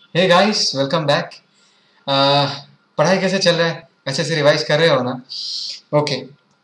Hey guys, welcome back. पढ़ाई कैसे चल रहा है? अच्छे से रिवाइज कर रहे हो ना? ओके।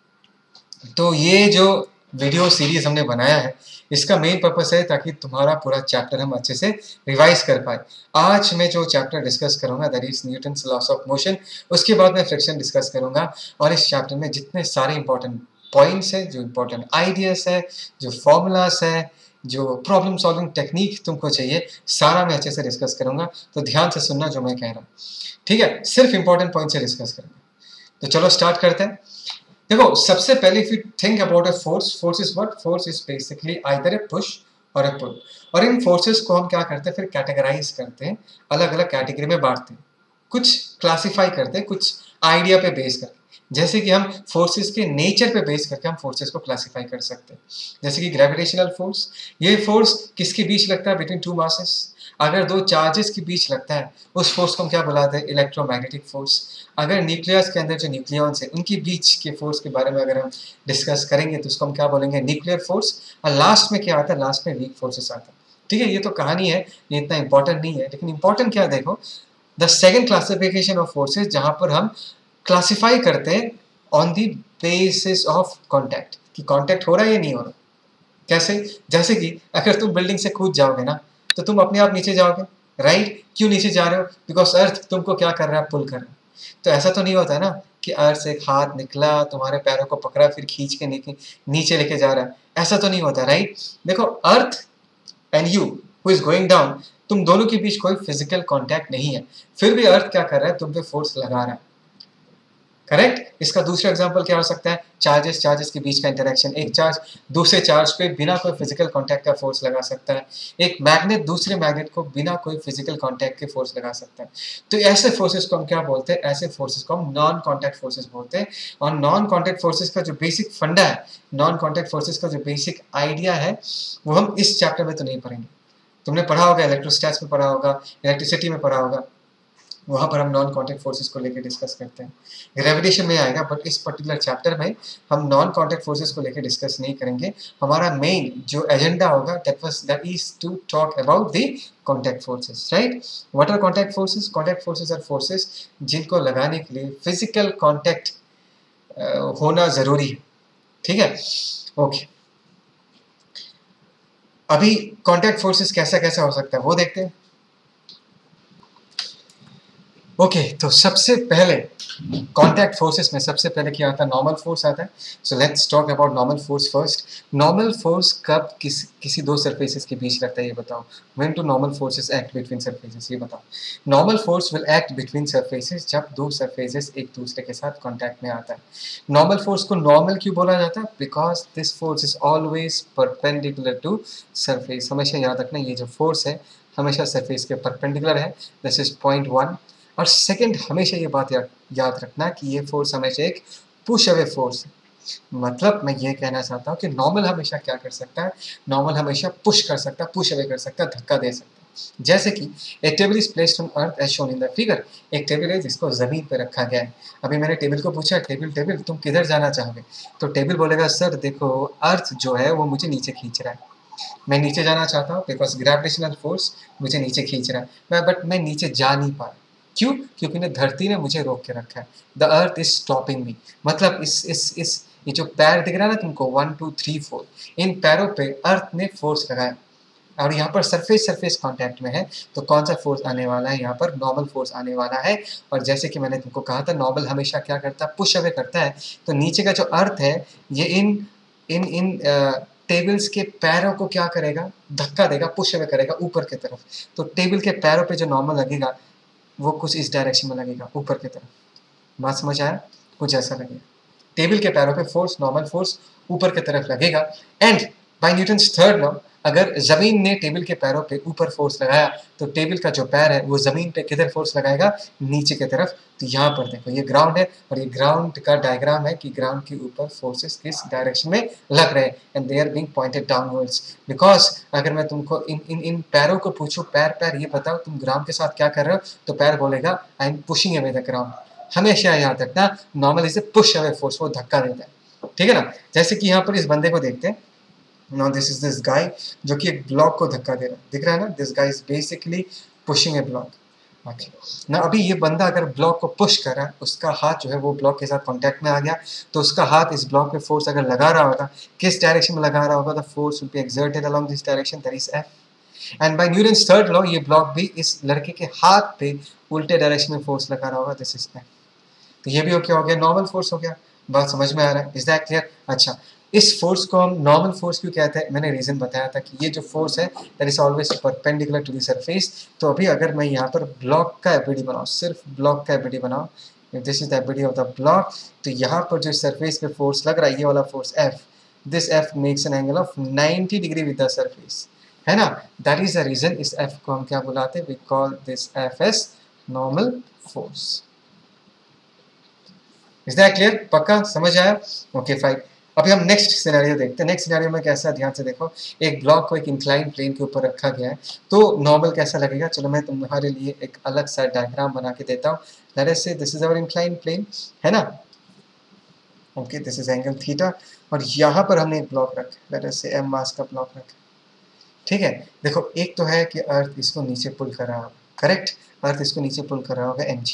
तो ये जो वीडियो सीरीज हमने बनाया है, इसका मेन पर्पस है ताकि तुम्हारा पूरा चैप्टर हम अच्छे से रिवाइज कर पाए। आज मैं जो चैप्टर डिस्कस करूंगा that is Newton's laws of motion. उसके बाद मैं फ्रिक्शन डिस्कस करूंगा। और इस चैप्टर में जितने सारे इंपॉर्टेंट पॉइंट्स है, जो इंपॉर्टेंट आइडियाज है, जो फॉर्मूलाज है, जो प्रॉब्लम सॉल्विंग टेक्निक तुमको चाहिए, सारा मैं अच्छे से डिस्कस करूंगा। तो ध्यान से सुनना जो मैं कह रहा हूँ, ठीक है? सिर्फ इंपॉर्टेंट पॉइंट से डिस्कस करेंगे। तो चलो स्टार्ट करते हैं। देखो, सबसे पहले if you think about a force, force is what? Force is basically either a push or a पुल। और इन फोर्सेस को हम क्या करते हैं, फिर कैटेगराइज करते हैं, अलग अलग कैटेगरी में बांटते हैं, कुछ क्लासिफाई करते हैं, कुछ आइडिया पे बेस करके। जैसे कि हम फोर्सेस के नेचर पे बेस करके हम फोर्सेस को क्लासिफाई कर सकते हैं। जैसे कि ग्रेविटेशनल फोर्स, ये फोर्स किसके बीच लगता है? Between two masses. अगर दो चार्जेस के बीच लगता है, उस फोर्स को हम क्या बुलाते हैं? Electromagnetic force. अगर न्यूक्लियस के अंदर जो न्यूक्लियॉन्स है, उनके बीच के फोर्स के बारे में अगर हम डिस्कस करेंगे तो उसको हम क्या बोलेंगे? Nuclear force. और लास्ट में क्या आता है? लास्ट में वीक फोर्सेस आता है। ठीक है, ये तो कहानी है, ये इतना इंपॉर्टेंट नहीं है। लेकिन इंपॉर्टेंट क्या है, देखो, the second classification of forces, जहां पर हम क्लासिफाई करते हैं on the basis of contact, कि कॉन्टैक्ट हो रहा है या नहीं हो रहा। कैसे? जैसे कि अगर तुम बिल्डिंग से कूद जाओगे ना, तो तुम अपने आप नीचे जाओगे, राइट? क्यों नीचे जा रहे हो? बिकॉज अर्थ तुमको क्या कर रहा है? पुल कर रहा है। तो ऐसा तो नहीं होता है ना कि अर्थ से एक हाथ निकला, तुम्हारे पैरों को पकड़ा, फिर खींच के नीचे लेके जा रहा है। ऐसा तो नहीं होता, राइट? देखो, earth and you who is going down, तुम दोनों के बीच कोई फिजिकल कांटेक्ट नहीं है, फिर भी अर्थ क्या कर रहा है? तुम पे फोर्स लगा रहा है। करेक्ट? इसका दूसरा एग्जांपल क्या हो सकता है? चार्जेस चार्जेस के बीच का इंटरेक्शन। एक चार्ज दूसरे चार्ज पे बिना कोई फिजिकल कांटेक्ट का फोर्स लगा सकता है। एक मैग्नेट दूसरे मैग्नेट को बिना कोई फिजिकल कांटेक्ट के फोर्स लगा सकता है। तो ऐसे फोर्सेस को हम क्या बोलते हैं? ऐसे फोर्सेस को हम नॉन कांटेक्ट फोर्सेस बोलते हैं। और नॉन कांटेक्ट फोर्सेस का जो बेसिक फंडा है, नॉन कांटेक्ट फोर्सेस का जो बेसिक आइडिया है, वो हम इस चैप्टर में तो नहीं पढ़ेंगे। तुमने पढ़ा होगा, इलेक्ट्रोस्टैट्स में पढ़ा होगा, इलेक्ट्रिसिटी में पढ़ा होगा, वहाँ पर हम नॉन कॉन्टैक्ट फोर्सेस को लेकर डिस्कस करते हैं। ग्रेविटेशन में आएगा, बट इस पर्टिकुलर चैप्टर में हम नॉन कॉन्टैक्ट फोर्सेस को लेकर डिस्कस नहीं करेंगे। हमारा मेन जो एजेंडा होगा that is to talk about the contact forces, right? What are contact forces? Contact forces are forces जिनको लगाने के लिए फिजिकल कॉन्टैक्ट होना जरूरी है। ठीक है, ओके। अभी कॉन्टैक्ट फोर्सेस कैसा कैसा हो सकता है वो देखते हैं। ओके, तो सबसे पहले कॉन्टैक्ट फोर्सेस में सबसे पहले क्या आता है? नॉर्मल फोर्स आता है। So let's talk about normal force first. Normal force कब किसी दो सरफेसेस के बीच लगता है, ये बताओ। When two normal forces act between surfaces, ये बताओ। Normal force will act between surfaces जब दो सरफेसेस एक दूसरे के साथ कॉन्टैक्ट में आता है। नॉर्मल फोर्स को नॉर्मल क्यों बोला जाता है? Because this force is always perpendicular to surface. हमेशा याद रखना, ये जो फोर्स है हमेशा सरफेस के परपेंडिकुलर है। This is point one. और सेकंड, हमेशा ये बात याद रखना कि ये फोर्स हमेशा एक पुश अवे फोर्स है। मतलब मैं ये कहना चाहता हूँ कि नॉर्मल हमेशा क्या कर सकता है? नॉर्मल हमेशा पुश कर सकता है, पुश अवे कर सकता है, धक्का दे सकता है। जैसे कि a table is placed on earth as shown in the figure. एक टेबल है जिसको जमीन पे रखा गया है। अभी मैंने टेबल को पूछा, टेबल टेबल तुम किधर जाना चाहोगे? तो टेबल बोलेगा, सर देखो, अर्थ जो है वो मुझे नीचे खींच रहा है, मैं नीचे जाना चाहता हूँ बिकॉज ग्रेविटेशनल फोर्स मुझे नीचे खींच रहा है, बट मैं नीचे जा नहीं पा रहा। क्यों? क्योंकि ने धरती ने मुझे रोक के रखा है। The earth is stopping me. मतलब इस ये जो पैर दिख रहा है ना तुमको, 1 2 3 4, इन पैरों पे अर्थ ने फोर्स लगाया। और यहाँ पर सरफेस सरफेस कांटेक्ट में है, तो कौन सा फोर्स आने वाला है? यहाँ पर नॉर्मल फोर्स आने वाला है। और जैसे कि मैंने तुमको कहा था, नॉर्मल हमेशा क्या करता है? पुश अवे करता है। तो नीचे का जो अर्थ है, ये इन इन इन टेबल्स के पैरों को क्या करेगा? धक्का देगा, पुश अवे करेगा ऊपर की तरफ। तो टेबल के पैरों पे जो नॉर्मल लगेगा वो कुछ इस डायरेक्शन में लगेगा, ऊपर की तरफ। बात समझ आया? कुछ ऐसा लगेगा। टेबल के पैरों पे फोर्स, नॉर्मल फोर्स ऊपर की तरफ लगेगा। And by Newton's third law, अगर जमीन ने टेबल के पैरों पे ऊपर फोर्स लगाया, तो टेबल का जो पैर है वो जमीन पे किधर फोर्स लगाएगा? नीचे की तरफ। तो यहाँ पर देखो, ये ग्राउंड है और ये ग्राउंड का डायग्राम है कि ग्राउंड के ऊपर फोर्सेस किस डायरेक्शन में लग रहे हैं, and they are being pointed downwards. Because अगर मैं तुमको इन पैरों को पूछूं, पैर पैर ये बताओ तुम ग्राउंड के साथ क्या कर रहे हो, तो पैर बोलेगा I am pushing away the ground. हमेशा याद रखना, normal is a push away force, वो धक्का देता है। ठीक है ना? जैसे कि यहाँ पर इस बंदे को देखते हैं। Now this is this guy जो कि एक ब्लॉक को धक्का दे रहा है, दिख रहा है ना? This guy is basically pushing a block. Okay ना, अभी ये बंदा अगर ब्लॉक को पुश कर रहा है, उसका हाथ जो है वो ब्लॉक के साथ कांटेक्ट में आ गया, तो उसका हाथ इस ब्लॉक पे फोर्स अगर लगा रहा होगा, किस डायरेक्शन में लगा रहा होगा, the force will be exerted along this direction, that is F. And by Newton's third law ये ब्लॉक भी इस लड़के के हाथ पे उल्टे डायरेक्शन में फोर्स लगा रहा होगा, दिस इज एफ। तो ये भी क्या हो गया, नॉर्मल फोर्स हो गया। बात समझ में आ रहा है, इज दैट क्लियर? अच्छा, इस फोर्स को हम नॉर्मल फोर्स क्यों कहते हैं, मैंने रीजन बताया था कि ये जो फोर्स है that is always perpendicular to the surface. तो अभी अगर मैं यहाँ पर ब्लॉक का एबीडी बनाऊँ, सिर्फ ब्लॉक का एबीडी बनाऊँ, if this is the ABD of the block, तो यहाँ पर जो सरफेस पे फोर्स लग रहा है, ये वाला force F, this F makes an angle of 90 degree with the surface, है ना। दैट इज द रीजन इस एफ को हम क्या बुलाते हैं, we call this F as normal force. Is that clear? पक्का समझ आया? Okay fine. अभी हम नेक्स्ट सिनेरियो देखते हैं। नेक्स्ट सिनेरियो में कैसा, ध्यान से देखो, एक ब्लॉक को एक इंक्लाइन प्लेन के ऊपर रखा गया है, तो नॉर्मल कैसा लगेगा, चलो मैं तुम्हारे लिए एक अलग सा डायग्राम बना के देता हूँ। Let us say this is our incline plane, है ना। Okay, this is angle theta, और यहाँ पर हमने एक ब्लॉक रखा, लेट अस से एम मास का ब्लॉक रखा, ठीक है। देखो, एक तो है कि अर्थ इसको नीचे पुल कर रहा होगा, करेक्ट, अर्थ इसको नीचे पुल कर रहा होगा mg,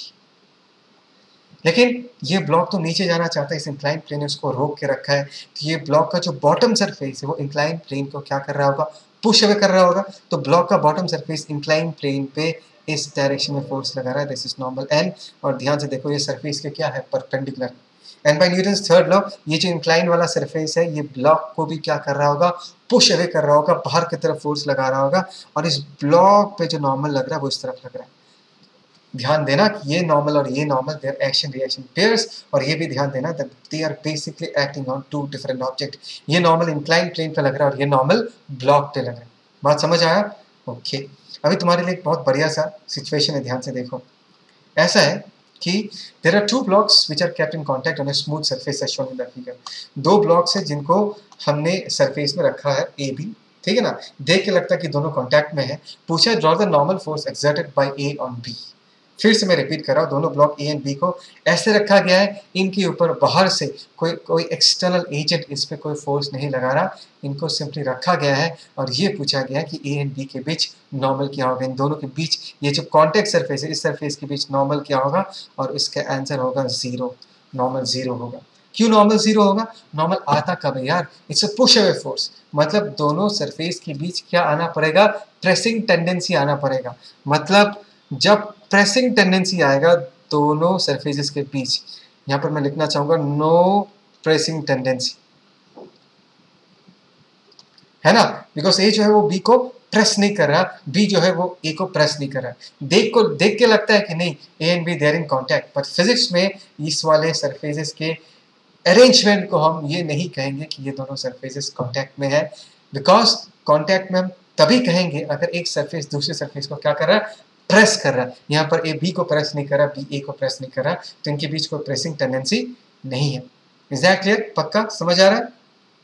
लेकिन ये ब्लॉक तो नीचे जाना चाहता है, इस इंक्लाइन प्लेन ने उसको रोक के रखा है। तो ये ब्लॉक का जो बॉटम सरफेस है वो इंक्लाइन प्लेन को क्या कर रहा होगा, पुश अवे कर रहा होगा। तो ब्लॉक का बॉटम सरफेस इंक्लाइन प्लेन पे इस डायरेक्शन में फोर्स लगा रहा है, दिस इज नॉर्मल एन। और ध्यान से देखो, ये सरफेस के क्या है, perpendicular. And by Newton's third law ये जो इंक्लाइन वाला सरफेस है, ये ब्लॉक को भी क्या कर रहा होगा, पुश अवे कर रहा होगा, बाहर की तरफ फोर्स लगा रहा होगा, और इस ब्लॉक पे जो नॉर्मल लग रहा है वो इस तरफ लग रहा है। ध्यान देना कि ये नॉर्मल और ये normal, they're action reaction pairs, और ये भी ध्यान देना that they are basically acting on two different object. ये नॉर्मल इंक्लाइन प्लेन पे लग रहा है और ये नॉर्मल ब्लॉक पे लग रहा है। बात समझ आया? ओके, अभी तुम्हारे लिए एक बहुत बढ़िया सा सिचुएशन है, ध्यान से देखो। ऐसा है कि there are two blocks which are kept in contact on a smooth surface as shown in the figure. दो ब्लॉक्स है जिनको हमने सरफेस में रखा है ए बी, ठीक है ना। देख के लगता है कि दोनों कांटेक्ट में है। पूछा draw the normal force exerted by A on B. फिर से मैं रिपीट कर रहा हूँ, दोनों ब्लॉक ए एंड बी को ऐसे रखा गया है, इनके ऊपर बाहर से कोई एक्सटर्नल एजेंट इस पे कोई फोर्स नहीं लगा रहा, इनको सिंपली रखा गया है। और ये पूछा गया है कि ए एंड बी के बीच नॉर्मल क्या होगा, इन दोनों के बीच ये जो कॉन्टेक्ट सरफेस है, इस सरफेस के बीच नॉर्मल क्या होगा, और इसका आंसर होगा जीरो, नॉर्मल जीरो होगा। क्यों नॉर्मल जीरो होगा? नॉर्मल आता कब है यार, it's a push away force, मतलब दोनों सरफेस के बीच क्या आना पड़ेगा, प्रेसिंग टेंडेंसी आना पड़ेगा। मतलब जब प्रेसिंग टेंडेंसी आएगा दोनों सरफेसेस के बीच, यहाँ पर मैं लिखना चाहूंगा नो प्रेसिंग टेंडेंसी, है ना, बिकॉज ए जो है वो बी को प्रेस नहीं कर रहा, बी जो है वो ए को प्रेस नहीं कर रहा। देख के लगता है कि नहीं A and B they're in contact, but physics में इस वाले सरफेसेस के अरेंजमेंट को हम ये नहीं कहेंगे कि ये दोनों सरफेसेस कांटेक्ट में है, बिकॉज कांटेक्ट में हम तभी कहेंगे अगर एक सरफेस दूसरे सरफेस को क्या कर रहा है, प्रेस कर रहा है। यहाँ पर ए बी को प्रेस नहीं कर रहा, बी ए को प्रेस नहीं कर रहा, तो इनके बीच कोई प्रेसिंग टेंडेंसी नहीं है। Is that clear? पक्का समझ आ रहा है?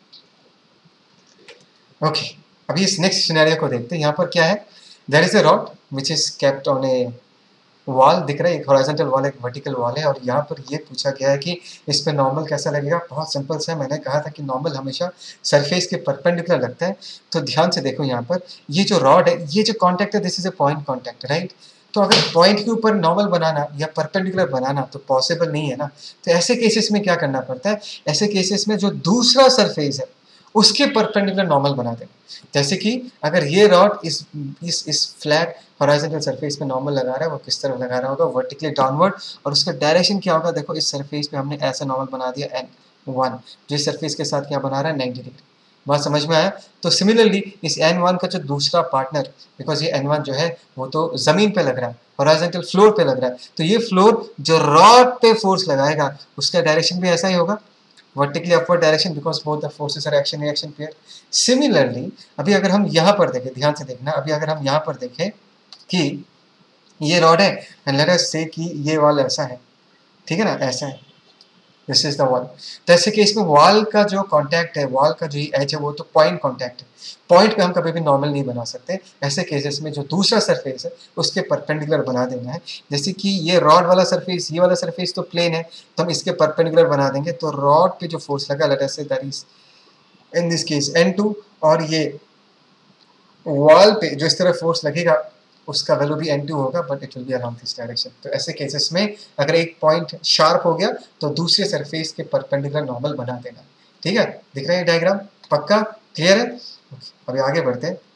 ओके, अभी इस नेक्स्ट सिनेरियो को देखते हैं। यहाँ पर क्या है, there is a rod which is kept on a wall, दिख रहा है, एक हॉरिजॉन्टल वॉल, एक वर्टिकल वॉल है, और यहाँ पर ये पूछा गया है कि इस पे नॉर्मल कैसा लगेगा। बहुत सिंपल सा है, मैंने कहा था कि नॉर्मल हमेशा सरफेस के परपेंडिकुलर लगता है। तो ध्यान से देखो, यहाँ पर ये जो रॉड है, ये जो कॉन्टैक्ट है, this is a point contact, right. तो अगर पॉइंट के ऊपर नॉर्मल बनाना या परपेंडिकुलर बनाना तो पॉसिबल नहीं है ना। तो ऐसे केसेस में क्या करना पड़ता है, ऐसे केसेस में जो दूसरा सरफेस है उसके परपेंडिकुलर नॉर्मल बना दें। जैसे कि अगर ये रॉड इस फ्लैट हॉरिजॉन्टल सरफेस पे नॉर्मल लगा रहा है, वो किस तरफ लगा रहा होगा, वर्टिकली डाउनवर्ड, और उसका डायरेक्शन क्या होगा, देखो इस सरफेस पे हमने ऐसा नॉर्मल बना दिया n1, जो इस सरफेस के साथ क्या बना रहा है, 90 डिग्री। बात समझ में आया? तो सिमिलरली इस n1 का जो दूसरा पार्टनर, बिकॉज ये n1 जो है वो तो जमीन पे लग रहा है, हॉरिजॉन्टल फ्लोर पे लग रहा है, तो ये फ्लोर जो रॉड पे फोर्स लगाएगा उसका डायरेक्शन भी ऐसा ही होगा, vertically upward direction, because both the forces are action reaction pair. Similarly, अभी अगर हम यहाँ पर देखें, ध्यान से देखना, अभी अगर हम यहाँ पर देखें कि ये रॉड है एंड लेट अस से कि ये वॉल ऐसा है, ठीक है ना, ऐसा है, दिस इज द वॉल। तो ऐसे केस में वॉल का जो कांटेक्ट है, वॉल का जो एज है, वो तो पॉइंट कांटेक्ट है, पॉइंट पे हम कभी भी नॉर्मल नहीं बना सकते। ऐसे केसेस में जो दूसरा सरफेस है उसके परपेंडिकुलर बना देना है। जैसे कि ये रॉड वाला सरफेस, ये वाला सरफेस तो प्लेन है, तो हम इसके परपेंडिकुलर बना देंगे, तो रॉड पे जो फोर्स लगा, let us say that is in this case N2, और ये वॉल पे जो इस तरह फोर्स लगेगा उसका वैल्यू भी n2 होगा, but it will be along this direction. तो ऐसे केसेस में अगर एक पॉइंट शार्प हो गया तो दूसरे सरफेस के परपेंडिकुलर नॉर्मल बना देना। ठीक है, दिख रहा है डायग्राम? पक्का क्लियर है? अभी आगे बढ़ते हैं।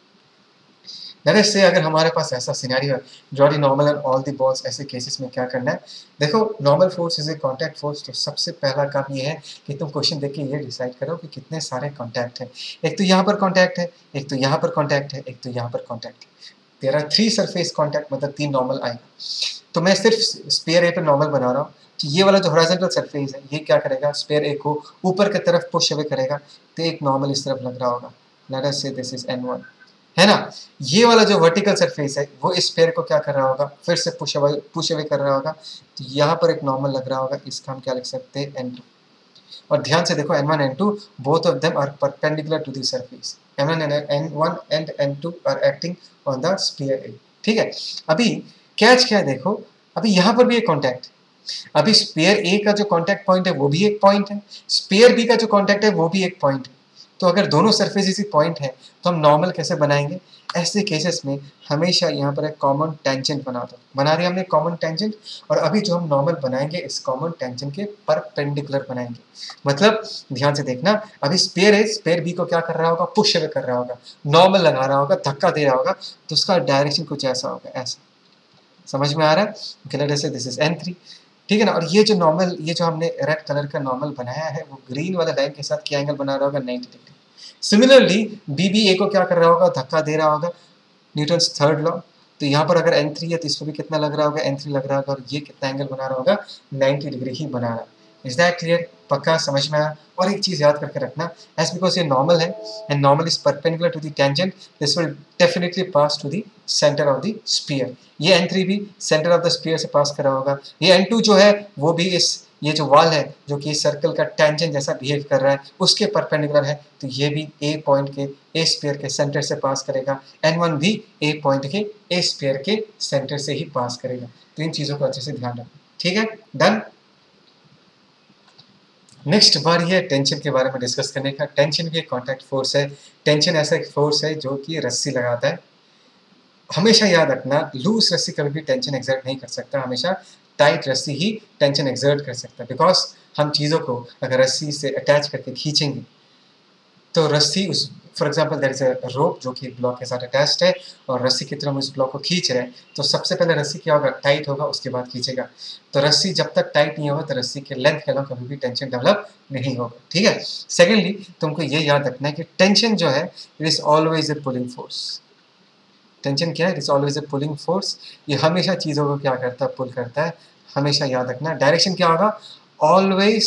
लेट्स से अगर हमारे पास ऐसा सिनेरियो है, draw the normal and all the balls, ऐसे केसेस में क्या करना है? देखो, normal force is a contact force. तो सबसे पहला काम ये है कि तुम क्वेश्चन देख के ये डिसाइड करो कि कितने सारे कांटेक्ट हैं। एक तो यहाँ पर कांटेक्ट है, एक तो यहाँ पर कांटेक्ट है, एक तो यहाँ पर कांटेक्ट है। देयर आर 3 सरफेस कांटेक्ट, मतलब 3 नॉर्मल आएगा। तो मैं सिर्फ स्पेयर ए पर नॉर्मल बना रहा हूँ। तो ये वाला जो हॉरिजॉन्टल सरफेस है, ये क्या करेगा? स्पेयर ए को ऊपर की तरफ पुश अवे करेगा। तो एक नॉर्मल इस तरफ लग रहा होगा। Let us say this is n1, है ना? ये वाला जो वर्टिकल सरफेस है वो इस पेयर को क्या कर रहा होगा? फिर से पुश अवे कर रहा होगा। तो यहाँ पर एक नॉर्मल लग रहा होगा, इसका हम क्या लिख सकते हैं? n2। और ध्यान से देखो, n1 n2 both of them are perpendicular to the surface. n1 and n2 are acting on the sphere A। ठीक है, अभी कैच क्या है? देखो, अभी यहाँ पर भी एक कॉन्टैक्ट, अभी स्फीयर A का जो कॉन्टैक्ट पॉइंट है वो भी एक पॉइंट है, स्फीयर B का जो कॉन्टैक्ट है वो भी एक पॉइंट है। तो अगर दोनों सरफेस इसी पॉइंट है तो हम नॉर्मल कैसे बनाएंगे? ऐसे केसेस में हमेशा यहाँ पर एक कॉमन टेंजेंट बना दिया हमने कॉमन टेंजेंट। और अभी जो हम नॉर्मल बनाएंगे इस कॉमन टेंजेंट के परपेंडिकुलर बनाएंगे। मतलब ध्यान से देखना, अभी स्पेयर है, स्पेयर बी को क्या कर रहा होगा? पुश अवे कर रहा होगा, नॉर्मल लगा रहा होगा, धक्का दे रहा होगा। तो उसका डायरेक्शन कुछ ऐसा होगा, ऐसा। समझ में आ रहा है? से दिस इज n3, ठीक है ना? और ये जो नॉर्मल, ये जो हमने रेड कलर का नॉर्मल बनाया है वो ग्रीन वाला लाइन के साथ क्या एंगल बना रहा होगा? 90 डिग्री। सिमिलरली बी भी ए को क्या कर रहा होगा? धक्का दे रहा होगा, न्यूटन्स थर्ड लॉ। तो यहाँ पर अगर n3 है तो इस पर भी कितना लग रहा होगा? n3 लग रहा होगा। और ये कितना एंगल बना रहा होगा? 90 डिग्री ही बना रहा है। Is that clear? पक्का समझ में आया? और एक चीज याद करके रखना, एज बिकॉज ये नॉर्मल है and normal is perpendicular to the tangent, this will definitely pass to the centre of the sphere. ये n3 भी सेंटर ऑफ द स्फीयर से पास कर रहा होगा। ये n2 जो है वो भी इस, ये जो वॉल है जो कि सर्कल का टेंजेंट जैसा बिहेव कर रहा है उसके परपेंडिकुलर है। तो ये भी ए पॉइंट के, ए स्फीयर के सेंटर से पास करेगा। n1 भी ए पॉइंट के, ए स्फीयर के सेंटर से ही पास करेगा। तो इन चीजों को अच्छे से ध्यान रखना। ठीक है, डन। नेक्स्ट बार ये टेंशन के बारे में डिस्कस करने का। टेंशन भी एक कॉन्टैक्ट फोर्स है। टेंशन ऐसा एक फोर्स है जो कि रस्सी लगाता है। हमेशा याद रखना, लूज रस्सी कभी भी टेंशन एक्सर्ट नहीं कर सकता, हमेशा टाइट रस्सी ही टेंशन एक्सर्ट कर सकता है। बिकॉज हम चीज़ों को अगर रस्सी से अटैच करके खींचेंगे तो रस्सी उस, for example there is a rope जो कि ब्लॉक के साथ अटैच्ड है और रस्सी की तरह हम उस ब्लॉक को खींच रहे हैं। तो सबसे पहले रस्सी क्या होगा? टाइट होगा, उसके बाद खींचेगा। तो रस्सी जब तक टाइट नहीं होगा तो रस्सी के लेंथ के अलावा कभी भी टेंशन डेवलप नहीं होगा। ठीक है। सेकेंडली तुमको ये याद रखना है कि टेंशन जो है it is always a pulling force. Tension क्या है? It is always a pulling force. ये हमेशा चीज़ों को क्या करता है? पुल करता है। हमेशा याद रखना। डायरेक्शन क्या होगा? Always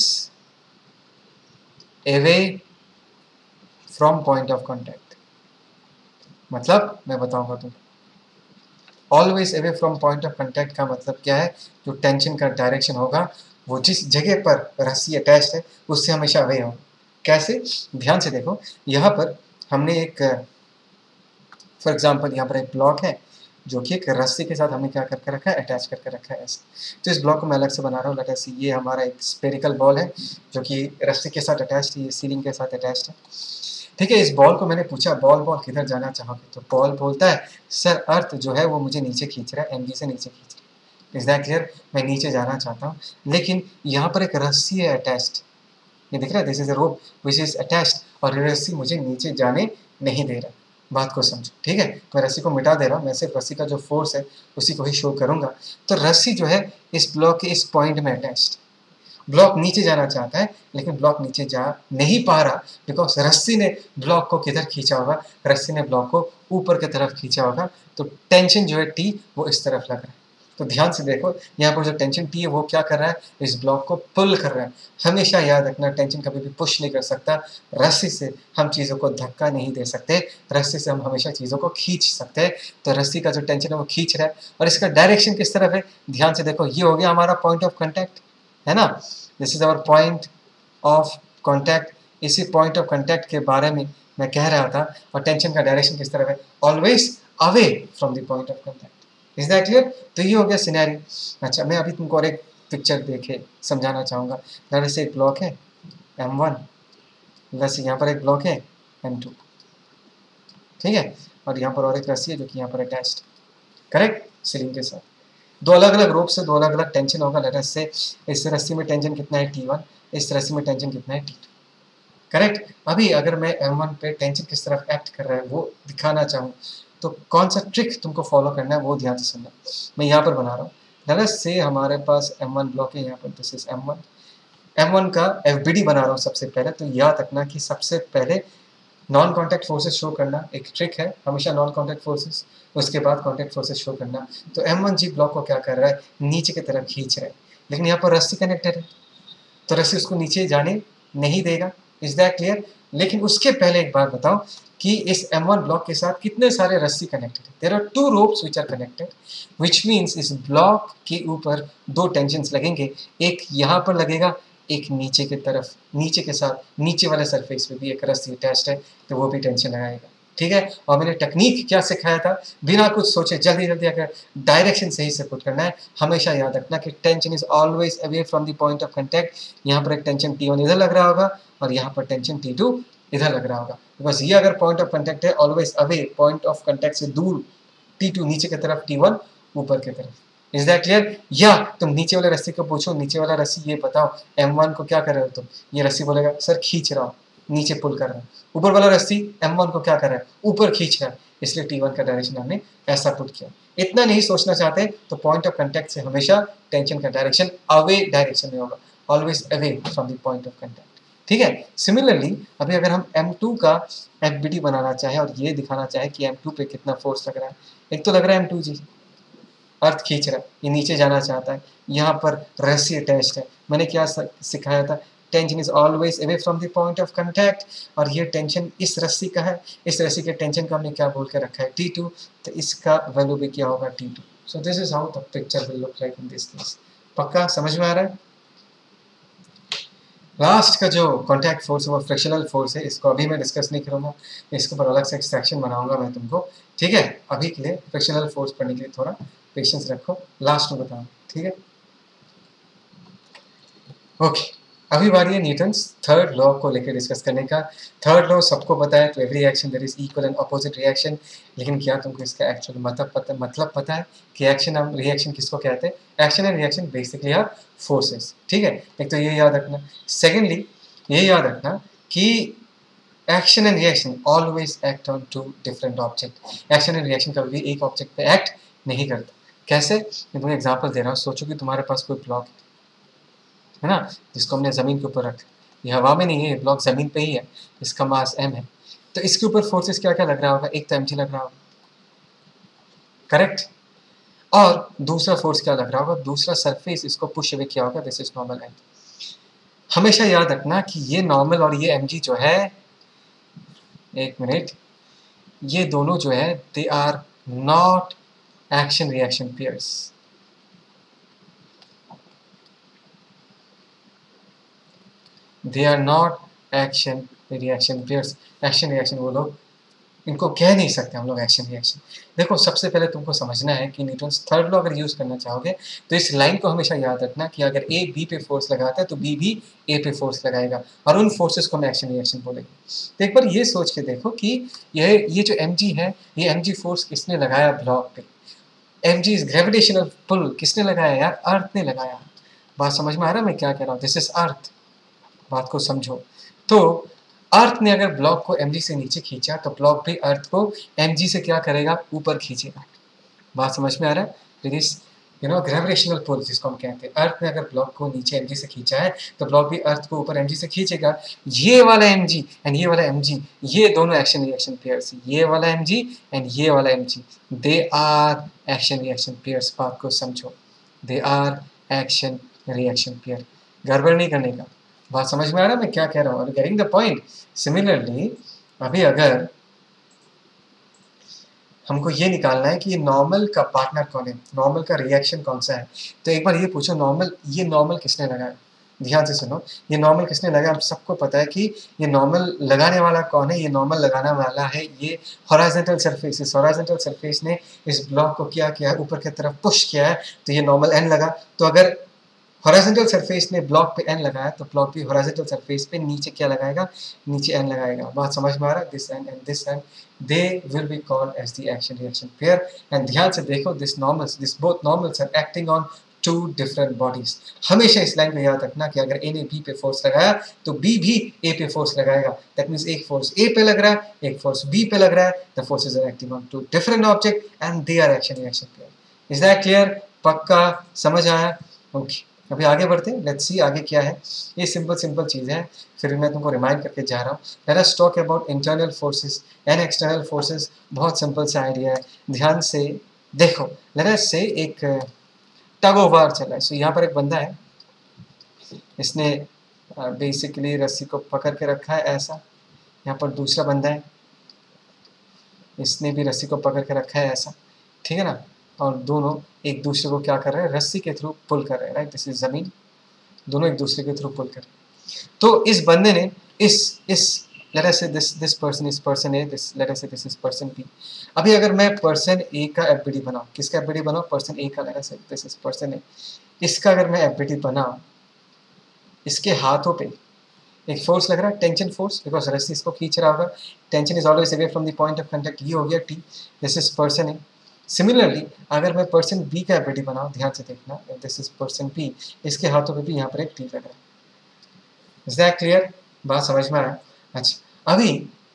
away from point of contact. मतलब मैं बताऊंगा तुमको। Always away from point of contact का मतलब क्या है? जो टेंशन का डायरेक्शन होगा वो जिस जगह पर रस्सी अटैच्ड है उससे हमेशा अवे होगा। कैसे? ध्यान से देखो, यहाँ पर हमने एक, फॉर एग्जाम्पल यहाँ पर एक ब्लॉक है जो कि एक रस्सी के साथ हमने क्या करके रखा है? अटैच करके रखा है ऐसे। तो इस ब्लॉक को मैं अलग से बना रहा हूँ। लेट अस सी, ये हमारा एक स्पेरिकल बॉल है जो कि रस्सी के साथ अटैच्ड है, ये सीलिंग के साथ अटैच्ड है। ठीक है, इस बॉल को मैंने पूछा बॉल किधर जाना चाहोगे? तो बॉल बोलता है सर अर्थ जो है वो मुझे नीचे खींच रहा है, एमजी से नीचे खींच रहा है। Is that clear? मैं नीचे जाना चाहता हूँ लेकिन यहाँ पर एक रस्सी है अटैच्ड, ये दिख रहा है? This is a rope which is attached और ये रस्सी मुझे नीचे जाने नहीं दे रहा। बात को समझो। ठीक है, मैं रस्सी को मिटा दे रहा हूँ, मैं सिर्फ रस्सी का जो फोर्स है उसी को ही शो करूंगा। तो रस्सी जो है इस ब्लॉक के इस पॉइंट में अटैच्ड, ब्लॉक नीचे जाना चाहता है लेकिन ब्लॉक नीचे जा नहीं पा रहा बिकॉज रस्सी ने ब्लॉक को किधर खींचा होगा? रस्सी ने ब्लॉक को ऊपर की तरफ खींचा होगा। तो टेंशन जो है टी वो इस तरफ लग रहा है। तो ध्यान से देखो, यहाँ पर जो टेंशन टी है वो क्या कर रहा है? इस ब्लॉक को पुल कर रहा है। हमेशा याद रखना, टेंशन कभी भी पुश नहीं कर सकता। रस्सी से हम चीज़ों को धक्का नहीं दे सकते, रस्सी से हम हमेशा चीज़ों को खींच सकते हैं। तो रस्सी का जो टेंशन है वो खींच रहा है और इसका डायरेक्शन किस तरफ है? ध्यान से देखो, ये हो गया हमारा पॉइंट ऑफ कॉन्टैक्ट, है ना? This is our point of contact. इसी पॉइंट ऑफ कॉन्टैक्ट के बारे में मैं कह रहा था। और टेंशन का डायरेक्शन किस तरफ है? Always away from the point of contact. Is that clear? तो ये हो गया सिनेरियो। अच्छा, मैं अभी तुमको और एक पिक्चर देखे समझाना चाहूँगा। जैसे एक ब्लॉक है m1, वैसे यहाँ पर एक ब्लॉक है m2, ठीक है? और यहाँ पर और एक रस्सी है जो कि यहाँ पर अटैच्ड। करेक्ट। सिलिंग के साथ दो अलग अलग रोप से दो अलग अलग टेंशन होगा। लेट अस से इस रस्सी में टेंशन कितना है T1, इस रस्सी में टेंशन कितना है T2, करेक्ट। अभी अगर मैं M1 पे टेंशन किस तरफ एक्ट कर रहा है वो दिखाना चाहूँ तो कौन सा ट्रिक तुमको फॉलो करना है वो ध्यान से सुनना। मैं यहाँ पर बना रहा हूँ, लेट अस से हमारे पास M1 ब्लॉक है, यहाँ पर दिस इज M1 का FBD बना रहा हूँ सबसे पहले। तो याद रखना कि सबसे पहले नॉन कॉन्टैक्ट फोर्सेस शो करना एक ट्रिक है, हमेशा नॉन कॉन्टैक्ट फोर्सेस, उसके बाद कॉन्टैक्ट फोर्सेस शो करना। तो M1G ब्लॉक को क्या कर रहा है, नीचे की तरफ खींच रहा है, लेकिन यहाँ पर रस्सी कनेक्टेड है तो रस्सी उसको नीचे जाने नहीं देगा। Is that clear? लेकिन उसके पहले एक बात बताओ कि इस M1 ब्लॉक के साथ कितने सारे रस्सी कनेक्टेड है। There are 2 ropes which are connected, which means इस ब्लॉक के ऊपर 2 टेंशन्स लगेंगे, एक यहाँ पर लगेगा, एक नीचे की तरफ, नीचे के साथ नीचे वाले सरफेस पे भी एक रस्सी अटैच्ड है तो वो भी टेंशन लगाएगा। ठीक है। और मैंने टेक्निक क्या सिखाया था, बिना कुछ सोचे जल्दी जल्दी अगर डायरेक्शन सही से पुट करना है, हमेशा याद रखना कि tension is always away from the point of contact. यहाँ पर एक टेंशन T1 इधर लग रहा होगा और यहाँ पर टेंशन T2 इधर लग रहा होगा, बिकॉज ये अगर पॉइंट ऑफ कांटेक्ट है always away, point of contact से दूर, T2 नीचे की तरफ, T1 ऊपर की तरफ। Is that clear? या तुम नीचे वाले रस्सी को पूछो, नीचे वाला रस्सी ये बताओ M1 को क्या कर रहे हो तुम, ये रस्सी बोलेगा सर खींच रहा हूँ, नीचे पुल कर रहा हूँ। ऊपर वाला रस्सी M1 को क्या कर रहा है, ऊपर खींच रहा है, इसलिए T1 का डायरेक्शन हमने ऐसा पुट किया। इतना नहीं सोचना चाहते तो पॉइंट ऑफ कांटेक्ट से हमेशा टेंशन का डायरेक्शन अवे डायरेक्शन में होगा, always away from the point of contact. ठीक है। सिमिलरली अभी अगर हम M2 का FBD बनाना चाहे और ये दिखाना चाहे कि M2 पे कितना फोर्स लग रहा है, एक तो लग रहा है M2G, अर्थ खींच रहा है, ये नीचे जाना चाहता है, यहाँ पर रस्सी अटैच्ड है। मैंने क्या सिखाया था, tension is always away from the point of contact, और ये टेंशन इस रस्सी का है, इस रस्सी के टेंशन को हमने क्या बोल के रखा है T2, तो इसका वैल्यू भी क्या होगा T2। So this is how the picture will look like in this case. पक्का समझ में आ रहा है? लास्ट का जो कॉन्टैक्ट फोर्स है वो फ्रिक्शनल फोर्स है, इसको अभी मैं डिस्कस नहीं करूँगा, इसके ऊपर अलग से एक सेक्शन बनाऊंगा मैं तुमको। ठीक है। अभी के लिए फ्रिक्शनल फोर्स पढ़ने के लिए थोड़ा पेशेंस रखो, लास्ट में बताऊँ। ठीक है। ओके। अभी बारी है न्यूटन्स थर्ड लॉ को लेकर डिस्कस करने का। थर्ड लॉ सबको पता है, तो every reaction there is equal and opposite reaction. लेकिन क्या तुमको इसका एक्चुअल मतलब पता है कि एक्शन हम रिएक्शन किसको कहते हैं? Action and reaction basically are forces. ठीक है। एक तो ये याद रखना। सेकेंडली ये याद रखना कि action and reaction always act on 2 different object. Action and reaction कभी भी एक ऑब्जेक्ट पे एक्ट नहीं करता। कैसे? मैं तुम्हें एग्जांपल दे रहा हूँ। सोचो कि तुम्हारे पास कोई ब्लॉक है ना, जिसको हमने ज़मीन के ऊपर रखा, ये हवा में नहीं है, ये ब्लॉक ज़मीन पे ही है, इसका मास m है। तो इसके ऊपर फोर्सेस क्या क्या लग रहा होगा? एक तो mg लग रहा होगा, करेक्ट। और दूसरा फोर्स क्या लग रहा होगा? दूसरा सरफेस इसको पुश अवे किया होगा, दिस इज नॉर्मल m। हमेशा याद रखना कि ये नॉर्मल और ये mg जो है, एक मिनट, ये दोनों जो है they are not action reaction pairs. They are not action reaction pairs. Action reaction वो लोग, इनको कह नहीं सकते हम लोग एक्शन रिएक्शन। देखो सबसे पहले तुमको समझना है कि न्यूटन्स थर्ड लॉ अगर यूज करना चाहोगे तो इस लाइन को हमेशा याद रखना कि अगर ए बी पे फोर्स लगाता है तो बी भी ए पे फोर्स लगाएगा, और उन फोर्सेस को हम एक्शन रिएक्शन बोलेंगे। तो एक बार ये सोच के देखो कि ये जो mg है, ये mg फोर्स किसने लगाया ब्लॉक पे? mg इज ग्रेविटेशनल पुल किसने लगाया यार? अर्थ ने लगाया। बात समझ में आ रहा है मैं क्या कह रहा हूँ? This is earth. बात को समझो। तो अर्थ ने अगर ब्लॉक को mg से नीचे खींचा तो ब्लॉक भी अर्थ को mg से क्या करेगा? ऊपर खींचेगा। बात समझ में आ रहा है? दिस इज ग्रेविटेशनल पुल जिसको हम कहते हैं। अर्थ ने अगर ब्लॉक को नीचे mg से खींचा है तो ब्लॉक भी अर्थ को ऊपर mg से खींचेगा। ये वाला mg एंड ये वाला mg, ये दोनों एक्शन रिएक्शन पेयर्स, ये वाला mg एंड ये वाला mg, they are action reaction pairs. बात को समझो, they are action reaction pair. गड़बड़ नहीं करने का। बात समझ में आ रहा है मैं क्या कह रहा हूँ? Getting the point. सिमिलरली अभी अगर हमको ये निकालना है कि ये नॉर्मल का पार्टनर कौन है, नॉर्मल का रिएक्शन कौन सा है, तो एक बार ये पूछो नॉर्मल, ये नॉर्मल किसने लगाया? ध्यान से सुनो, ये नॉर्मल किसने लगाया? हम सबको पता है कि ये नॉर्मल लगाने वाला कौन है। ये नॉर्मल लगाने वाला है ये हॉरिजॉन्टल सरफेस। इस हॉरिजॉन्टल सरफेस ने इस ब्लॉक को क्या किया है? ऊपर की तरफ पुश किया है, तो ये नॉर्मल n लगा। तो अगर हॉरिजॉन्टल सरफेस ने ब्लॉक पे एन लगाया तो ब्लॉक भी हॉरिजॉन्टल सरफेस पे नीचे क्या लगाएगा, नीचे एन लगाएगा। बात समझ में आ रहा है? This and and this and they will be called as the action reaction pair. And ध्यान से देखो, this normals, this both normals are acting on two different bodies. हमेशा इस लाइन को याद रखना कि अगर ए ने बी पे फोर्स लगाया तो बी भी ए पे फोर्स लगाएगा। दैट मीन्स एक फोर्स ए पे लग रहा है, एक फोर्स बी पे लग रहा है। The forces are acting on two different object and they are action reaction pair. Is that clear? पक्का समझ आया? ओके, अभी आगे बढ़ते हैं। लेट्स सी आगे क्या है। ये सिंपल सिंपल चीज़ है, फिर मैं तुमको रिमाइंड करके जा रहा हूँ। Let us talk about internal forces and external forces. बहुत सिंपल सा आइडिया है, ध्यान से देखो। लेट अस से एक टग ऑफ वार चला है। सो यहाँ पर एक बंदा है, इसने बेसिकली रस्सी को पकड़ के रखा है ऐसा। यहाँ पर दूसरा बंदा है, इसने भी रस्सी को पकड़ के रखा है ऐसा, ठीक है ना। और दोनों एक दूसरे को क्या कर रहे हैं, रस्सी के थ्रू पुल कर रहे हैं, राइट। दिस इज जमीन, दोनों एक दूसरे के थ्रू पुल कर रहे हैं। तो इस बंदे ने इस let us say this person is person A, this let us say this is person B. अभी अगर मैं पर्सन ए का एफबीडी बनाऊं, किसका एफबीडी बनाऊं, पर्सन ए का, late us say this is person ए। इसका अगर मैं एफबीडी बनाऊं, इसके हाथों पे एक फोर्स लग रहा है, टेंशन फोर्स, बिकॉज रस्सी इसको खींच रहा होगा। Tension is always away from the point of contact. ये हो गया T, this is person A. Similarly अगर मैं पर्सन बी का एफबीडी बनाऊं, ध्यान से देखना, दिस इज पर्सन बी, इसके हाथों पे भी यहाँ पर एक टी लग रहा है। Is that clear? बात समझ में आया? अच्छा, अभी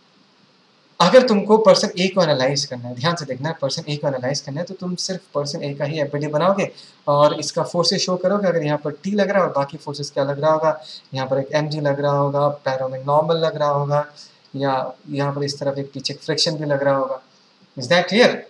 अगर तुमको पर्सन ए को एनालाइज करना है, ध्यान से देखना है, पर्सन ए को एनालाइज करना है, तो तुम सिर्फ पर्सन ए का ही एफबीडी बनाओगे और इसका फोर्सेस शो करोगे। अगर यहाँ पर टी लग रहा है और बाकी फोर्सेस क्या लग रहा होगा, यहाँ पर एक एमजी लग रहा होगा, पैरों में नॉर्मल लग रहा होगा, या यहाँ पर इस तरफ एक पीछे फ्रिक्शन भी लग रहा होगा। Is that clear?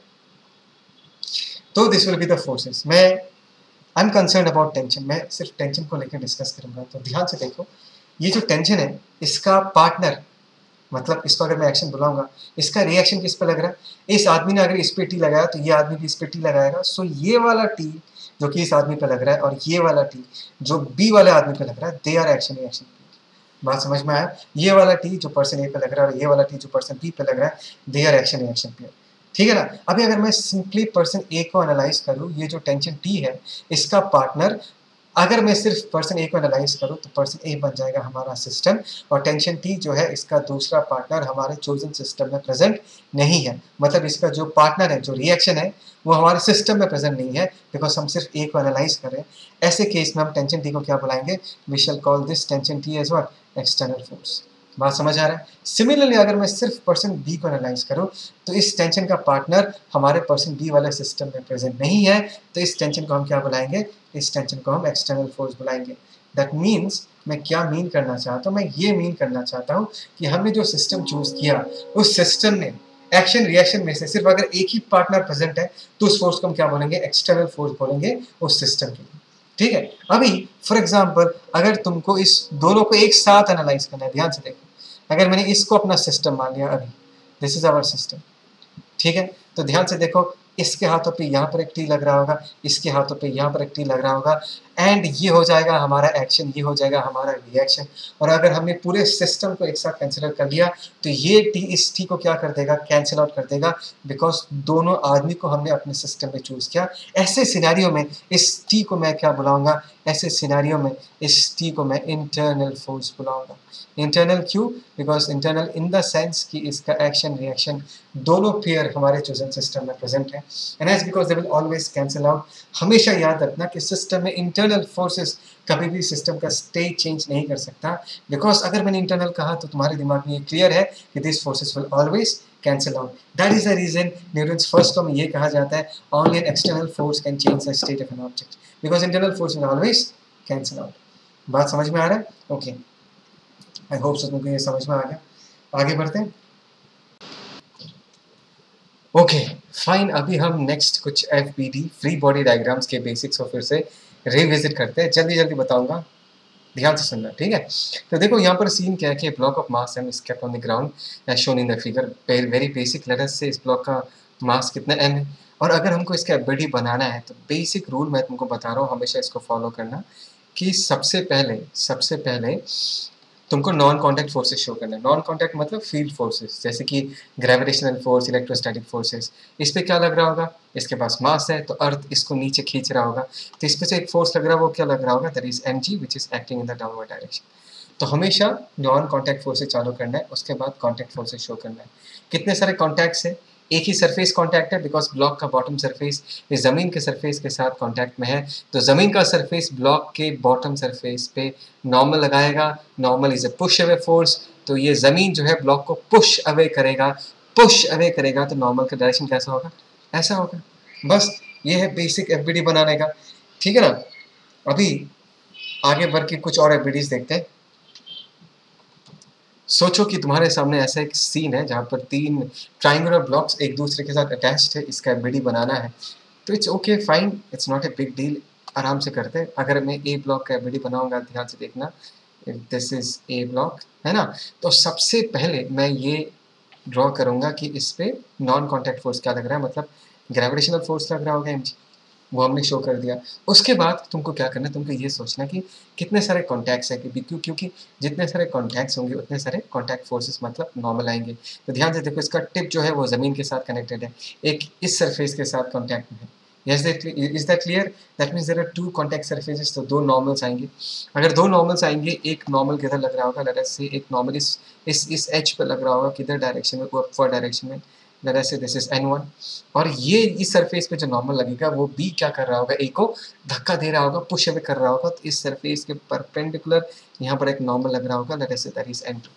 तो this will be the forces. मैं I am concern about tension, मैं सिर्फ टेंशन को लेकर डिस्कस करूंगा। तो ध्यान से देखो, ये जो टेंशन है इसका पार्टनर, मतलब इसको अगर मैं एक्शन बुलाऊंगा, इसका रिएक्शन किस पे लग रहा है, इस आदमी ने अगर इस पे टी लगाया तो ये आदमी भी इस पे टी लगाएगा। सो ये वाला टी जो कि इस आदमी पे लग रहा है और ये वाला टी जो बी वाले आदमी पे लग रहा है, दे आर एक्शन रिएक्शन। बात समझ में आया? ये वाला टी जो पर्सन ए पे लग रहा है और ये वाला टी जो पर्सन बी पे लग रहा है, they are action reaction pair, ठीक है ना। अभी अगर मैं सिंपली पर्सन ए को एनालाइज करूँ, ये जो टेंशन टी है इसका पार्टनर, अगर मैं सिर्फ पर्सन ए को एनालाइज करूँ तो पर्सन ए बन जाएगा हमारा सिस्टम, और टेंशन टी जो है इसका दूसरा पार्टनर हमारे चोजन सिस्टम में प्रेजेंट नहीं है। मतलब इसका जो पार्टनर है, जो रिएक्शन है, वो हमारे सिस्टम में प्रेजेंट नहीं है, बिकॉज हम सिर्फ ए को एनालाइज करें। ऐसे केस में हम टेंशन टी को क्या बुलाएंगे, we shall call this tension T as what, external force. बात समझ आ रहा है? सिमिलरली अगर मैं सिर्फ पर्सन बी को एनालाइज करूं तो इस टेंशन का पार्टनर हमारे पर्सन बी वाले सिस्टम में प्रेजेंट नहीं है, तो इस टेंशन को हम क्या बुलाएंगे, इस टेंशन को हम एक्सटर्नल फोर्स बुलाएंगे। दैट मीन्स मैं क्या मीन करना चाहता हूँ, मैं ये मीन करना चाहता हूँ कि हमने जो सिस्टम चूज किया उस सिस्टम में एक्शन रिएक्शन में से सिर्फ अगर एक ही पार्टनर प्रेजेंट है तो उस फोर्स को हम क्या बोलेंगे, एक्सटर्नल फोर्स बोलेंगे उस सिस्टम के लिए, ठीक है। अभी फॉर एग्जांपल अगर तुमको इस दोनों को एक साथ एनालाइज करना है, ध्यान से देखो, अगर मैंने इसको अपना सिस्टम मान लिया, अभी दिस इज आवर सिस्टम, ठीक है। तो ध्यान से देखो, इसके हाथों पे यहाँ पर एक टी लग रहा होगा, इसके हाथों पे यहाँ पर एक टी लग रहा होगा, एंड ये हो जाएगा हमारा एक्शन, ये हो जाएगा हमारा रिएक्शन। और अगर हमने पूरे सिस्टम को एक साथ कंसिडर कर लिया तो ये टी इस टी को क्या कर देगा, कैंसिल आउट कर देगा, बिकॉज दोनों आदमी को हमने अपने सिस्टम में चूज किया। ऐसे सिनेरियो में इस टी को मैं क्या बुलाऊंगा, ऐसे सिनेरियो में इस टी को मैं इंटरनल फोर्स बुलाऊंगा। इंटरनल क्यों, because internal in the sense कि इसका एक्शन रिएक्शन दोनों पेयर हमारे चोजन सिस्टम में प्रेजेंट है, and as because they will always cancel out. हमेशा याद रखना कि सिस्टम में इंटरनल फोर्सेस कभी भी सिस्टम का स्टेट चेंज नहीं कर सकता, बिकॉज अगर मैंने इंटरनल कहा तो तुम्हारे दिमाग में ये क्लियर है कि this forces will always cancel out. That is the reason Newton's first law में ये कहा जाता है, only an external force can change the state of an object, because internal force will always cancel out. बात समझ में आ रहा है? ओके, आई होप सो तुमको ये समझ में आ गया। आगे बढ़ते हैं। ओके फाइन, अभी हम नेक्स्ट कुछ एफबीडी फ्री बॉडी डायग्राम्स के बेसिक्स को फिर से रिविजिट करते हैं। जल्दी जल्दी बताऊंगा, ध्यान से सुनना, ठीक है। तो देखो यहाँ पर सीन क्या है कि block of mass M is kept on the ground as shown in the figure. Very basic, let us say इस ब्लॉक का मास कितना एम है, और अगर हमको इसका एफबीडी बनाना है तो बेसिक रूल मैं तुमको बता रहा हूँ, हमेशा इसको फॉलो करना कि सबसे पहले तुमको नॉन कॉन्टैक्ट फोर्सेस शो करना है। नॉन कॉन्टैक्ट मतलब फील्ड फोर्सेस, जैसे कि ग्रेविटेशनल फोर्स, इलेक्ट्रोस्टैटिक फोर्सेस। इस पे क्या लग रहा होगा, इसके पास मास है तो अर्थ इसको नीचे खींच रहा होगा, तो इस पे से एक फोर्स लग रहा है, वो क्या लग रहा होगा, that is mg which is acting in the downward direction. तो हमेशा नॉन कॉन्टैक्ट फोर्सेस चालू करना है, उसके बाद कॉन्टैक्ट फोर्सेस शो करना है। कितने सारे कॉन्टैक्ट्स है, एक ही सरफेस कांटेक्ट है, बिकॉज ब्लॉक का बॉटम सरफेस इस जमीन के सरफेस के साथ कांटेक्ट में है, तो जमीन का सरफेस ब्लॉक के बॉटम सरफेस पे नॉर्मल लगाएगा। Normal is a push away force, तो ये जमीन जो है ब्लॉक को पुश अवे करेगा, पुश अवे करेगा, तो नॉर्मल का डायरेक्शन कैसा होगा, ऐसा होगा। बस ये है बेसिक एफबीडी बनाने का, ठीक है ना। अभी आगे बढ़ के कुछ और एफबीडीज देखते हैं। सोचो कि तुम्हारे सामने ऐसा एक सीन है जहाँ पर 3 ट्राइंगुलर ब्लॉक्स एक दूसरे के साथ अटैच्ड है, इसका एफबीडी बनाना है। तो it's okay fine, it's not a big deal, आराम से करते हैं। अगर मैं ए ब्लॉक का एफबीडी बनाऊंगा, ध्यान से देखना, दिस इज ए ब्लॉक, है ना। तो सबसे पहले मैं ये ड्रॉ करूंगा कि इस पे नॉन कॉन्टैक्ट फोर्स क्या लग रहा है, मतलब ग्रेविटेशनल फोर्स लग रहा होगा mg, वो हमने शो कर दिया। उसके बाद तुमको क्या करना है, तुमको ये सोचना कि कितने सारे कॉन्टैक्ट्स है, क्योंकि जितने सारे कॉन्टैक्ट्स होंगे उतने सारे कॉन्टैक्ट फोर्सेस मतलब नॉर्मल आएंगे। तो ध्यान से देखो, इसका टिप जो है वो ज़मीन के साथ कनेक्टेड है, एक इस सरफेस के साथ कॉन्टैक्ट में है। Is that clear, that means there are 2 contact surfaces, तो 2 नॉर्मल्स आएंगे। अगर 2 नॉर्मल्स आएंगे, एक नॉर्मल किधर लग रहा होगा, लेट अस से एक नॉर्मल इस एज पे लग रहा होगा, किधर डायरेक्शन में, अपवर्ड डायरेक्शन में, let us say this is n1। और ये इस सरफेस पे जो नॉर्मल लगेगा वो बी क्या कर रहा होगा, ए को धक्का दे रहा होगा, पुश अवे कर रहा होगा, तो इस सरफेस के परपेंडिकुलर यहाँ पर एक नॉर्मल लग रहा होगा, let us say that is n2,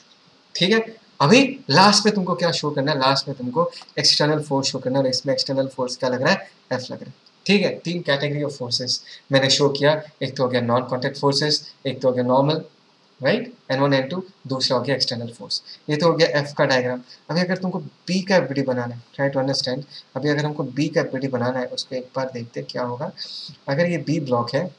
ठीक है। अभी लास्ट में तुमको क्या शो करना है, लास्ट में तुमको एक्सटर्नल फोर्स शो करना है, और इसमें एक्सटर्नल फोर्स क्या लग रहा है, एफ लग रहा है, ठीक है। 3 कैटेगरी ऑफ फोर्सेस मैंने शो किया, एक तो हो गया नॉन कॉन्टैक्ट फोर्सेस, एक तो हो गया नॉर्मल, राइट, n1 n2, दूसरा हो गया एक्सटर्नल फोर्स। ये तो हो गया f का डायग्राम। अभी अगर तुमको b का एफबीडी बनाना है, ट्राई टू अंडरस्टैंड, अभी अगर हमको b का एफबीडी बनाना है, उसको एक बार देखते हैं क्या होगा। अगर ये b ब्लॉक है,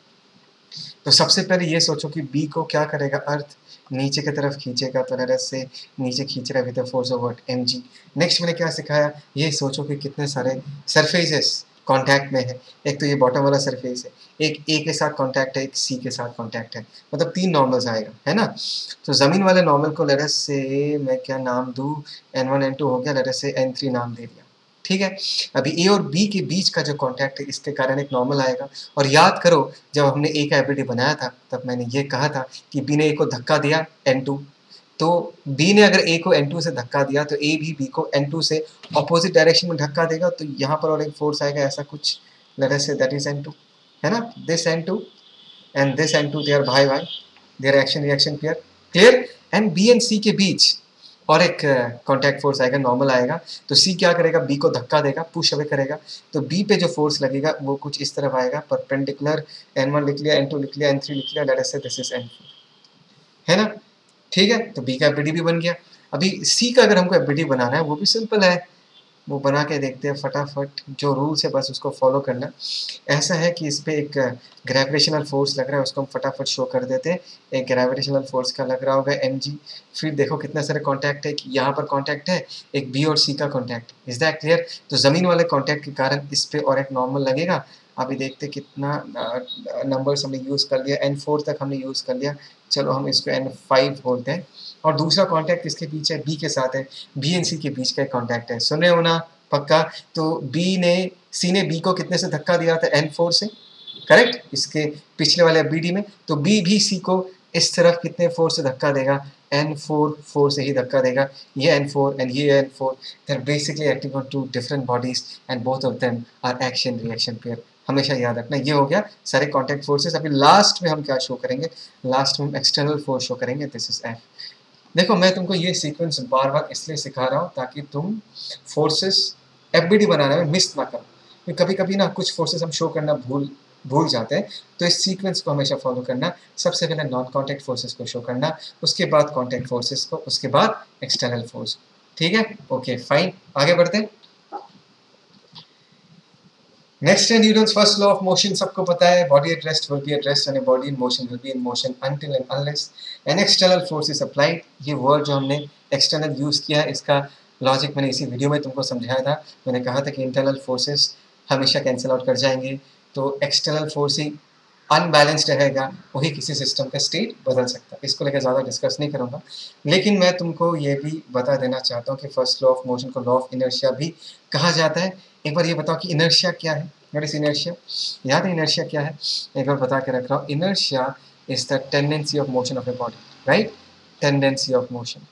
तो सबसे पहले ये सोचो कि b को क्या करेगा, अर्थ नीचे की तरफ खींचेगा, तो लेट अस से नीचे खींच रहा है with the force of what, mg। Next मैंने क्या सिखाया, ये सोचो कि कितने सारे सरफेसेस कांटेक्ट में है, एक तो ये बॉटम वाला सरफेस है, एक ए के साथ कांटेक्ट है, एक सी के साथ कांटेक्ट है, मतलब 3 नॉर्मल्स आएगा, है ना। तो जमीन वाले नॉर्मल को लेट अस से मैं क्या नाम दूं, n1 n2 हो गया, लेट अस से n3 नाम दे दिया, ठीक है। अभी ए और बी के बीच का जो कांटेक्ट है, इसके कारण एक नॉर्मल आएगा। और याद करो, जब हमने ए का एफबीडी बनाया था, तब मैंने ये कहा था कि बी ने ए को धक्का दिया n2, तो बी ने अगर ए को n2 से धक्का दिया, तो ए भी बी को n2 से ऑपोजिट डायरेक्शन में धक्का देगा, तो यहाँ पर और एक फोर्स आएगा, ऐसा कुछ, late us say that is n2, है ना। दिस n2 एंड दिस n2, दे आर भाई भाई, their action reaction pair, clear. And B and C के बीच और एक कॉन्टैक्ट फोर्स आएगा, नॉर्मल आएगा, तो सी क्या करेगा, बी को धक्का देगा, पुश अवे करेगा, तो बी पे जो फोर्स लगेगा वो कुछ इस तरफ आएगा, परपेंडिकुलर, n1 लिख लिया, n2 लिख लिया, n3 लिख लिया, late us say this is n4, है ना, ठीक है। तो बी का एफबीडी भी बन गया। अभी सी का अगर हमको एफबीडी बनाना है, वो भी सिंपल है, वो बना के देखते हैं फटाफट, जो रूल्स है बस उसको फॉलो करना। ऐसा है कि इस पर एक ग्रेविटेशनल फोर्स लग रहा है, उसको हम फटाफट शो कर देते हैं। एक ग्रेविटेशनल फोर्स का लग रहा होगा mg, फिर देखो कितने सारे कॉन्टैक्ट है, कि यहाँ पर कॉन्टैक्ट है, एक बी और सी का कॉन्टैक्ट, इज दैट क्लियर। तो ज़मीन वाले कॉन्टैक्ट के कारण इस पर और एक नॉर्मल लगेगा। अभी देखते कितना नंबर्स हमने यूज़ कर लिया, n4 तक हमने यूज़ कर लिया, चलो हम इसको n5 बोलते हैं। और दूसरा कॉन्टैक्ट किसके बीच है, बी के साथ है, बी एंड सी के बीच का एक कॉन्टैक्ट है, सुन रहे हो ना पक्का। तो सी ने बी को कितने से धक्का दिया था, n4 से, करेक्ट, इसके पिछले वाले बीडी में। तो बी भी सी को इस तरफ कितने फोर्स से धक्का देगा, n4 से ही धक्का देगा, ये n4 एंड ये n4, they are basically acting on 2 different bodies and both of them are action reaction pair, हमेशा याद रखना। ये हो गया सारे कॉन्टैक्ट फोर्सेस। अभी लास्ट में हम क्या शो करेंगे, लास्ट में हम एक्सटर्नल फोर्स शो करेंगे, दिस इज एफ। देखो मैं तुमको ये सीक्वेंस बार बार इसलिए सिखा रहा हूँ ताकि तुम फोर्सेस एफबीडी बनाने में मिस ना करो। कभी कभी ना कुछ फोर्सेस हम शो करना भूल जाते हैं, तो इस सीक्वेंस को हमेशा फॉलो करना। सबसे पहले नॉन कॉन्टैक्ट फोर्सेस को शो करना, उसके बाद कॉन्टैक्ट फोर्सेस को, उसके बाद एक्सटर्नल फोर्स, ठीक है। ओके फाइन, आगे बढ़ते हैं। नेक्स्ट है Newton's first law of motion, सबको पता है, body at rest will be at rest and body in motion will be in motion until and unless an external force is applied. ये word जो हमने एक्सटर्नल यूज़ किया है, इसका logic मैंने इसी वीडियो में तुमको समझाया था। मैंने कहा था कि इंटरनल फोर्सेस हमेशा कैंसिल आउट कर जाएंगे, तो एक्सटर्नल फोर्स ही अनबैलेंस्ड रहेगा वही किसी सिस्टम का स्टेट बदल सकता है। इसको लेकर ज़्यादा डिस्कस नहीं करूँगा, लेकिन मैं तुमको ये भी बता देना चाहता हूँ कि फर्स्ट लॉ ऑफ मोशन को लॉ ऑफ इनर्शिया भी कहा जाता है। एक बार ये बताओ कि इनर्शिया क्या है? What is inertia? याद है इनर्शिया क्या है? एक बार बता के रख रहा हूँ। Inertia is the tendency of motion of a body, right? Tendency of motion.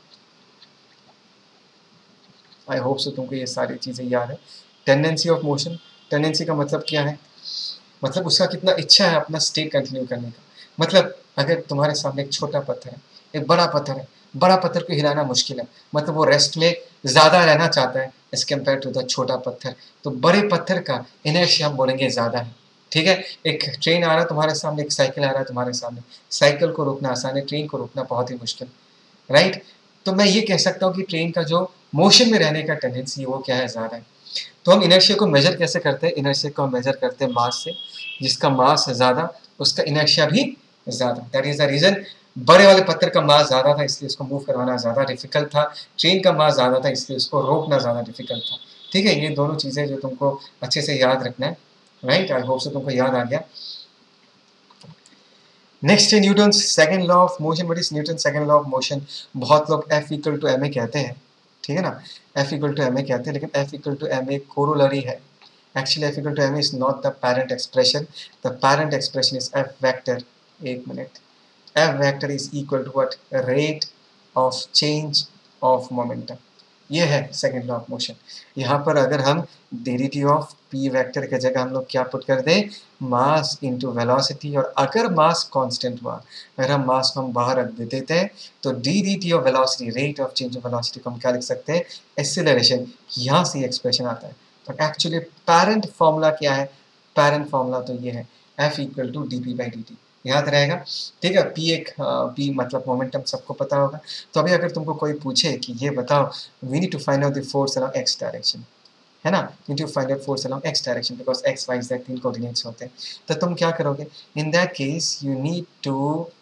I hope so तुमको ये सारी चीज़ें याद है। टेंडेंसी ऑफ मोशन, टेंडेंसी का मतलब क्या है? मतलब उसका कितना इच्छा है अपना स्टेट कंटिन्यू करने का। मतलब अगर तुम्हारे सामने एक छोटा पत्थर है, एक बड़ा पत्थर है, बड़ा पत्थर को हिलाना मुश्किल है, मतलब वो रेस्ट में ज़्यादा रहना चाहता है एज कम्पेयर टू द छोटा पत्थर, तो बड़े पत्थर का इनर्शिया हम बोलेंगे ज़्यादा है। ठीक है, एक ट्रेन आ रहा है तुम्हारे सामने, एक साइकिल आ रहा है तुम्हारे सामने, साइकिल को रोकना आसान है, ट्रेन को रोकना बहुत ही मुश्किल, राइट? तो मैं ये कह सकता हूँ कि ट्रेन का जो मोशन में रहने का टेंडेंसी वो क्या है, ज़्यादा है। तो हम इनर्शिया को मेजर कैसे करते हैं? इनर्शिया को हम मेजर करते हैं मास से, जिसका मास ज़्यादा उसका इनर्शिया भी ज़्यादा। दैट इज़ द रीज़न बड़े वाले पत्थर का मास ज़्यादा था इसलिए उसको मूव करवाना ज़्यादा डिफिकल्ट था, ट्रेन का मास ज़्यादा था इसलिए उसको रोकना ज़्यादा डिफिकल्ट था। ठीक है, ये दोनों चीज़ें जो तुमको अच्छे से याद रखना है, राइट? आई होप से तुमको याद आ गया। नेक्स्ट है Newton second law of motion. What is Newton second law of motion? बहुत लोग F इक्वल टू ma कहते हैं, ठीक है ना? F इक्वल टू ma कहते हैं, लेकिन F equal to ma corollary है। Actually F equal to ma is not the parent expression. The parent expression is F vector. एक minute, F vector is equal to what? Rate of change of momentum. ये है second law of motion. यहाँ पर अगर हम derivative of p vector के जगह हम लोग क्या पुट कर दें? मास इंटू वेलोसिटी, और अगर मास कांस्टेंट हुआ, अगर हम मास को हम बाहर रख देते हैं तो D of velocity, rate of change of velocity को हम क्या लिख सकते हैं? एक्सेलरेशन। यहाँ से एक्सप्रेशन आता है, बट एक्चुअली पेरेंट फॉर्मूला क्या है? पेरेंट फॉर्मूला तो ये है F इक्वल टू dp/dt, याद रहेगा। ठीक है, P मतलब मोमेंटम सबको पता होगा। तो अभी अगर तुमको कोई पूछे कि ये बताओ, we need to find out the force along x direction, है ना? Need to find out force along x direction because x y z तीन कोऑर्डिनेट्स होते हैं। तो तुम क्या करोगे? In that case you need to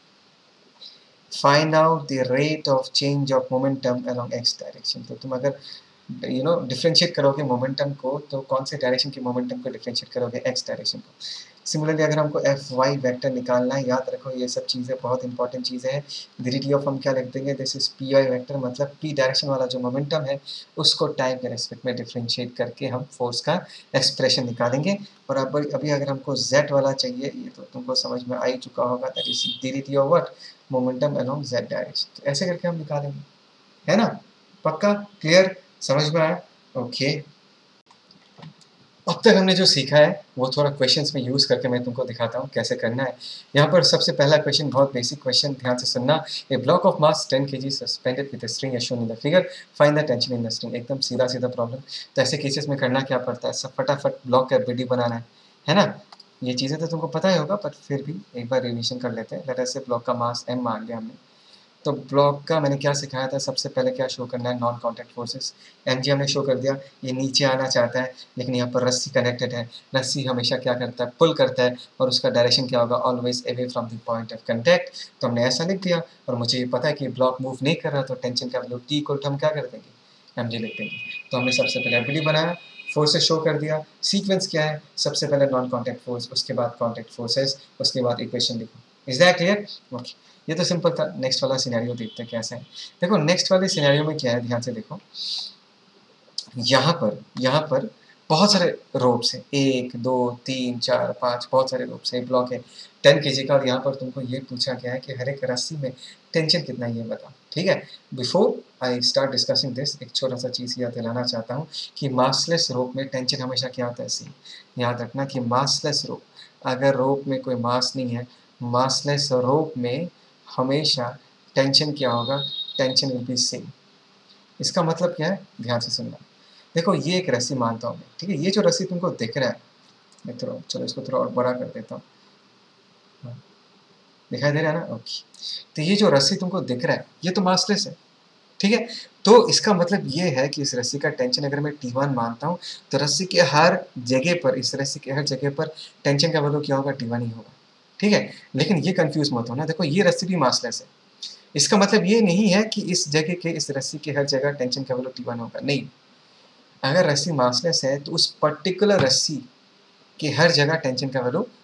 find out the rate of change of momentum along x direction. तो तुम अगर डिफ्रेंशिएट करोगे मोमेंटम को, तो कौन से डायरेक्शन के मोमेंटम को डिफ्रेंशिएट करोगे? x डायरेक्शन को। सिमिलरली अगर हमको एफ वाई वेक्टर निकालना है, याद रखो ये सब चीज़ें बहुत इंपॉर्टेंट चीज़ें हैं। डी ऑफ हम क्या लिख देंगे? This is P Y vector, मतलब पी डायरेक्शन वाला जो मोमेंटम है उसको टाइम के रेस्पेक्ट में डिफ्रेंशिएट करके हम फोर्स का एक्सप्रेशन निकालेंगे। और अब अभी अगर हमको जेड वाला चाहिए, ये तो तुमको समझ में आ ही चुका होगा, that is D of what? Momentum along Z direction. तो ऐसे करके हम निकालेंगे, है ना? पक्का क्लियर, समझ में आया? ओके। अब तक हमने जो सीखा है वो थोड़ा क्वेश्चंस में यूज़ करके मैं तुमको दिखाता हूँ कैसे करना है। यहाँ पर सबसे पहला क्वेश्चन बहुत बेसिक क्वेश्चन, ध्यान से सुनना। A block of mass 10 kg suspended with a string as shown in the figure, find the tension in the string. एकदम सीधा सीधा प्रॉब्लम। तो ऐसे केसेस में करना क्या पड़ता है? सब फटाफट ब्लॉक का विडी बनाना है ना? ये चीज़ें तो तुमको पता ही होगा, पर फिर भी एक बार रिविजन कर लेते हैं। लेट अस से ब्लॉक का मास m मान लिया हमने, तो ब्लॉक का मैंने क्या सिखाया था? सबसे पहले क्या शो करना है? Non contact forces. mg हमने शो कर दिया, ये नीचे आना चाहता है लेकिन यहाँ पर रस्सी कनेक्टेड है। रस्सी हमेशा क्या करता है? पुल करता है, और उसका डायरेक्शन क्या होगा? Always away from the point of contact. तो हमने ऐसा लिख दिया, और मुझे ये पता है कि ब्लॉक मूव नहीं कर रहा, तो टेंशन का वैल्यू टी इक्वल टू हम क्या कर देंगे? mg लिख देंगे। तो हमने सबसे पहले एबिलिटी बनाया, फोर्सेस शो कर दिया। सीक्वेंस क्या है? सबसे पहले नॉन कॉन्टैक्ट फोर्स, उसके बाद कॉन्टैक्ट फोर्सेस, उसके बाद इक्वेशन लिखो। Is that clear? ओके, ये तो सिंपल था। नेक्स्ट वाला सिनेरियो देखते हैं कैसा है। देखो नेक्स्ट वाले सिनेरियो में क्या है, ध्यान से देखो। यहाँ पर बहुत सारे रोप्स हैं, 1 2 3 4 5, बहुत सारे रोप्स हैं। एक ब्लॉक है 10 kg का, और यहाँ पर तुमको ये पूछा गया है कि हर एक रस्सी में टेंशन कितना है, ये बताओ। ठीक है, before I start discussing this, एक छोटा सा चीज़ याद दिलाना चाहता हूँ कि मासलेस रोप में टेंशन हमेशा क्या होता है? सी। याद रखना कि मासलेस रोप, अगर रोप में कोई मास नहीं है, मासलेस रोप में हमेशा टेंशन क्या होगा? Tension will be same. इसका मतलब क्या है? ध्यान से सुनना। देखो ये एक रस्सी मानता हूँ मैं, ठीक है? ये जो रस्सी तुमको दिख रहा है, मैं थोड़ा, चलो इसको थोड़ा और बड़ा कर देता हूँ, हाँ, दिखाई दे रहा है ना? ओके। तो ये जो रस्सी तुमको दिख रहा है, ये तो मासलेस है, ठीक है? तो इसका मतलब ये है कि इस रस्सी का टेंशन अगर मैं T1 मानता हूँ, तो रस्सी के हर जगह पर, इस रस्सी के हर जगह पर टेंशन का वैल्यू क्या होगा? T1 ही होगा, ठीक है? लेकिन ये कंफ्यूज मत होना, देखो ये रस्सी भी मासलेस है। इसका मतलब ये नहीं है कि इस जगह के, इस रस्सी के हर जगह टेंशन का वैल्यू T1 होगा, नहीं। अगर रस्सी मासलेस है तो उस पर्टिकुलर रस्सी कि हर जगह टेंशन का वैल्यू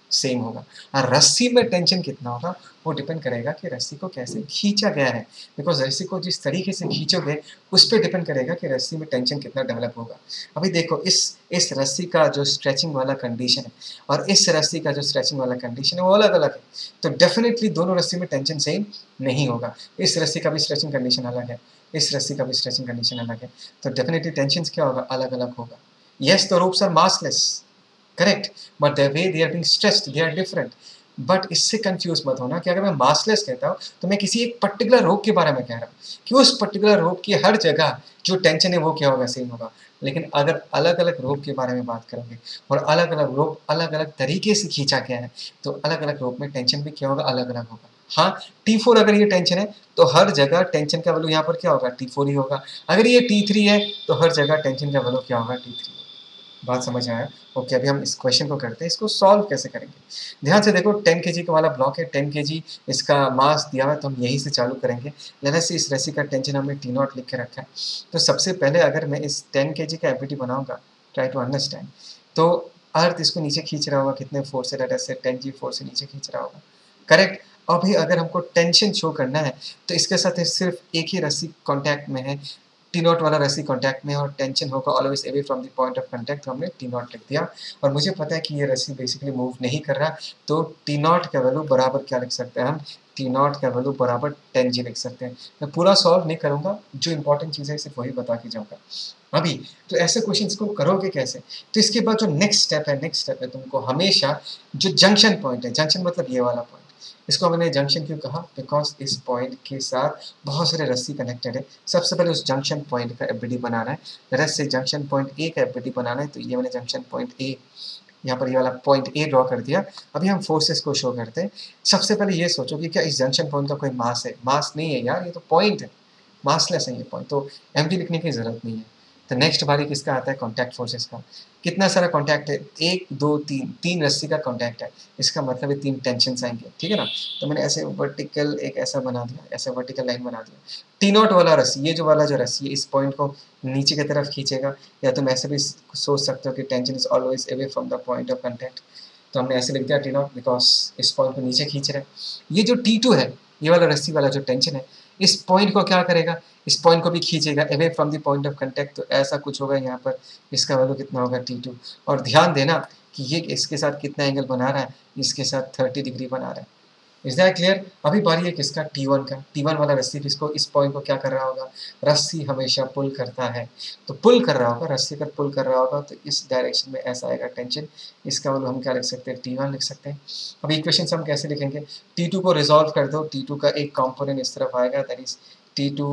सेम होगा। और रस्सी में टेंशन कितना होगा वो डिपेंड करेगा कि रस्सी को कैसे खींचा गया है, बिकॉज रस्सी को जिस तरीके से खींचोगे उस पर डिपेंड करेगा कि रस्सी में टेंशन कितना डेवलप होगा। अभी देखो इस रस्सी का जो स्ट्रेचिंग वाला कंडीशन है और इस रस्सी का जो स्ट्रेचिंग वाला कंडीशन है वो अलग अलग है, तो डेफिनेटली दोनों रस्सी में टेंशन सेम नहीं होगा। इस रस्सी का भी स्ट्रेचिंग कंडीशन अलग है, इस रस्सी का भी स्ट्रेचिंग कंडीशन अलग है, तो डेफिनेटली टेंशन क्या होगा, अलग अलग होगा। Yes, the ropes are massless, correct, but the way they are being stretched they are different. But इससे कंफ्यूज मत होना कि अगर मैं मासलेस कहता हूँ तो मैं किसी एक पर्टिकुलर रोप के बारे में कह रहा हूँ कि उस पर्टिकुलर रोप की हर जगह जो टेंशन है वो क्या होगा, सेम होगा। लेकिन अगर अलग अलग रोप के बारे में बात करोगे और अलग अलग रोप अलग अलग तरीके से खींचा गया है तो अलग अलग रोप में टेंशन भी क्या होगा, अलग अलग होगा। हाँ, T4 अगर ये टेंशन है तो हर जगह टेंशन का वैल्यू यहाँ पर क्या होगा, T4 ही होगा। अगर ये T3 है तो हर जगह टेंशन का वैल्यू क्या होगा, T3। बात समझ आया? ओके, अभी हम इस क्वेश्चन को करते हैं, इसको सॉल्व कैसे करेंगे। ध्यान से देखो, 10 kg का वाला ब्लॉक है, 10 kg इसका मास दिया हुआ है, तो हम यहीं से चालू करेंगे। लेने से इस रस्सी का टेंशन हमने T0 लिख के रखा है। तो सबसे पहले अगर मैं इस 10 kg का एफबीटी बनाऊंगा, ट्राई टू अंडरस्टैंड, तो अर्थ इसको नीचे खींच रहा होगा, कितने फोर्स से, लेट से 10 G फोर्स से नीचे खींच रहा होगा, करेक्ट। अभी अगर हमको टेंशन शो करना है तो इसके साथ सिर्फ एक ही रस्सी कॉन्टैक्ट में है, T0 वाला रस्सी कॉन्टैक्ट में, और टेंशन होगा always away from the point of contact, तो हमने T0 लिख दिया। और मुझे पता है कि ये रस्सी बेसिकली मूव नहीं कर रहा, तो T0 का वैल्यू बराबर क्या लिख सकते हैं हम, T0 का वैल्यू बराबर 10G लिख सकते हैं। मैं पूरा सॉल्व नहीं करूंगा, जो इंपॉर्टेंट चीज़ है सिर्फ वही बता के जाऊंगा अभी। तो ऐसे क्वेश्चंस को करोगे कैसे, तो इसके बाद जो नेक्स्ट स्टेप है तुमको हमेशा जो जंक्शन पॉइंट है, जंक्शन मतलब ये वाला पॉइंट, इसको मैंने जंक्शन क्यों कहा, बिकॉज इस पॉइंट के साथ बहुत सारे रस्सी कनेक्टेड है। सबसे पहले उस जंक्शन पॉइंट का एफबीडी बनाना है, रस से जंक्शन पॉइंट ए का एफबीडी बनाना है, तो ये मैंने जंक्शन पॉइंट ए, यहाँ पर ये वाला पॉइंट ए ड्रॉ कर दिया। अभी हम फोर्सेस को शो करते हैं। सबसे पहले ये सोचो कि क्या इस जंक्शन पॉइंट का कोई मास है, मास नहीं है यार, ये तो पॉइंट है, मासलेस है ये पॉइंट, तो एमटी लिखने की जरूरत नहीं है। तो नेक्स्ट बारी किसका आता है, कॉन्टैक्ट फोर्सेस का। कितना सारा कॉन्टैक्ट है, 1 2 3, 3 रस्सी का कॉन्टैक्ट है, इसका मतलब है 3 टेंशन आएंगे, ठीक है ना। तो मैंने ऐसे वर्टिकल एक ऐसा बना दिया, ऐसा वर्टिकल लाइन बना दिया। T0 वाला रस्सी, ये जो वाला जो रस्सी है इस पॉइंट को नीचे की तरफ खींचेगा, या तुम ऐसे भी सोच सकते हो कि tension is always away from the point of contact, तो हमने ऐसे लिख दिया T0 बिकॉज इस पॉइंट को नीचे खींच रहा है। ये जो T2 है, ये वाला रस्सी वाला जो टेंशन है, इस पॉइंट को क्या करेगा, इस पॉइंट को भी खींचेगा away from the point of contact, तो ऐसा कुछ होगा यहाँ पर, इसका वैल्यू कितना होगा, T2। और ध्यान देना कि ये इसके साथ कितना एंगल बना रहा है, इसके साथ 30 डिग्री बना रहा है। Is that clear? अभी बारी है किसका, T1 का। T1 वाला रस्सी इसको, इस पॉइंट को क्या कर रहा होगा, रस्सी हमेशा पुल करता है, तो पुल कर रहा होगा, रस्सी अगर पुल कर रहा होगा तो इस डायरेक्शन में ऐसा आएगा टेंशन, इसका वैल्यू हम क्या लिख सकते हैं, T1 लिख सकते हैं। अब इक्वेशन हम कैसे लिखेंगे, T2 को रिजॉल्व कर दो, T2 का एक कॉम्पोनेंट इस तरफ आएगा, that is T2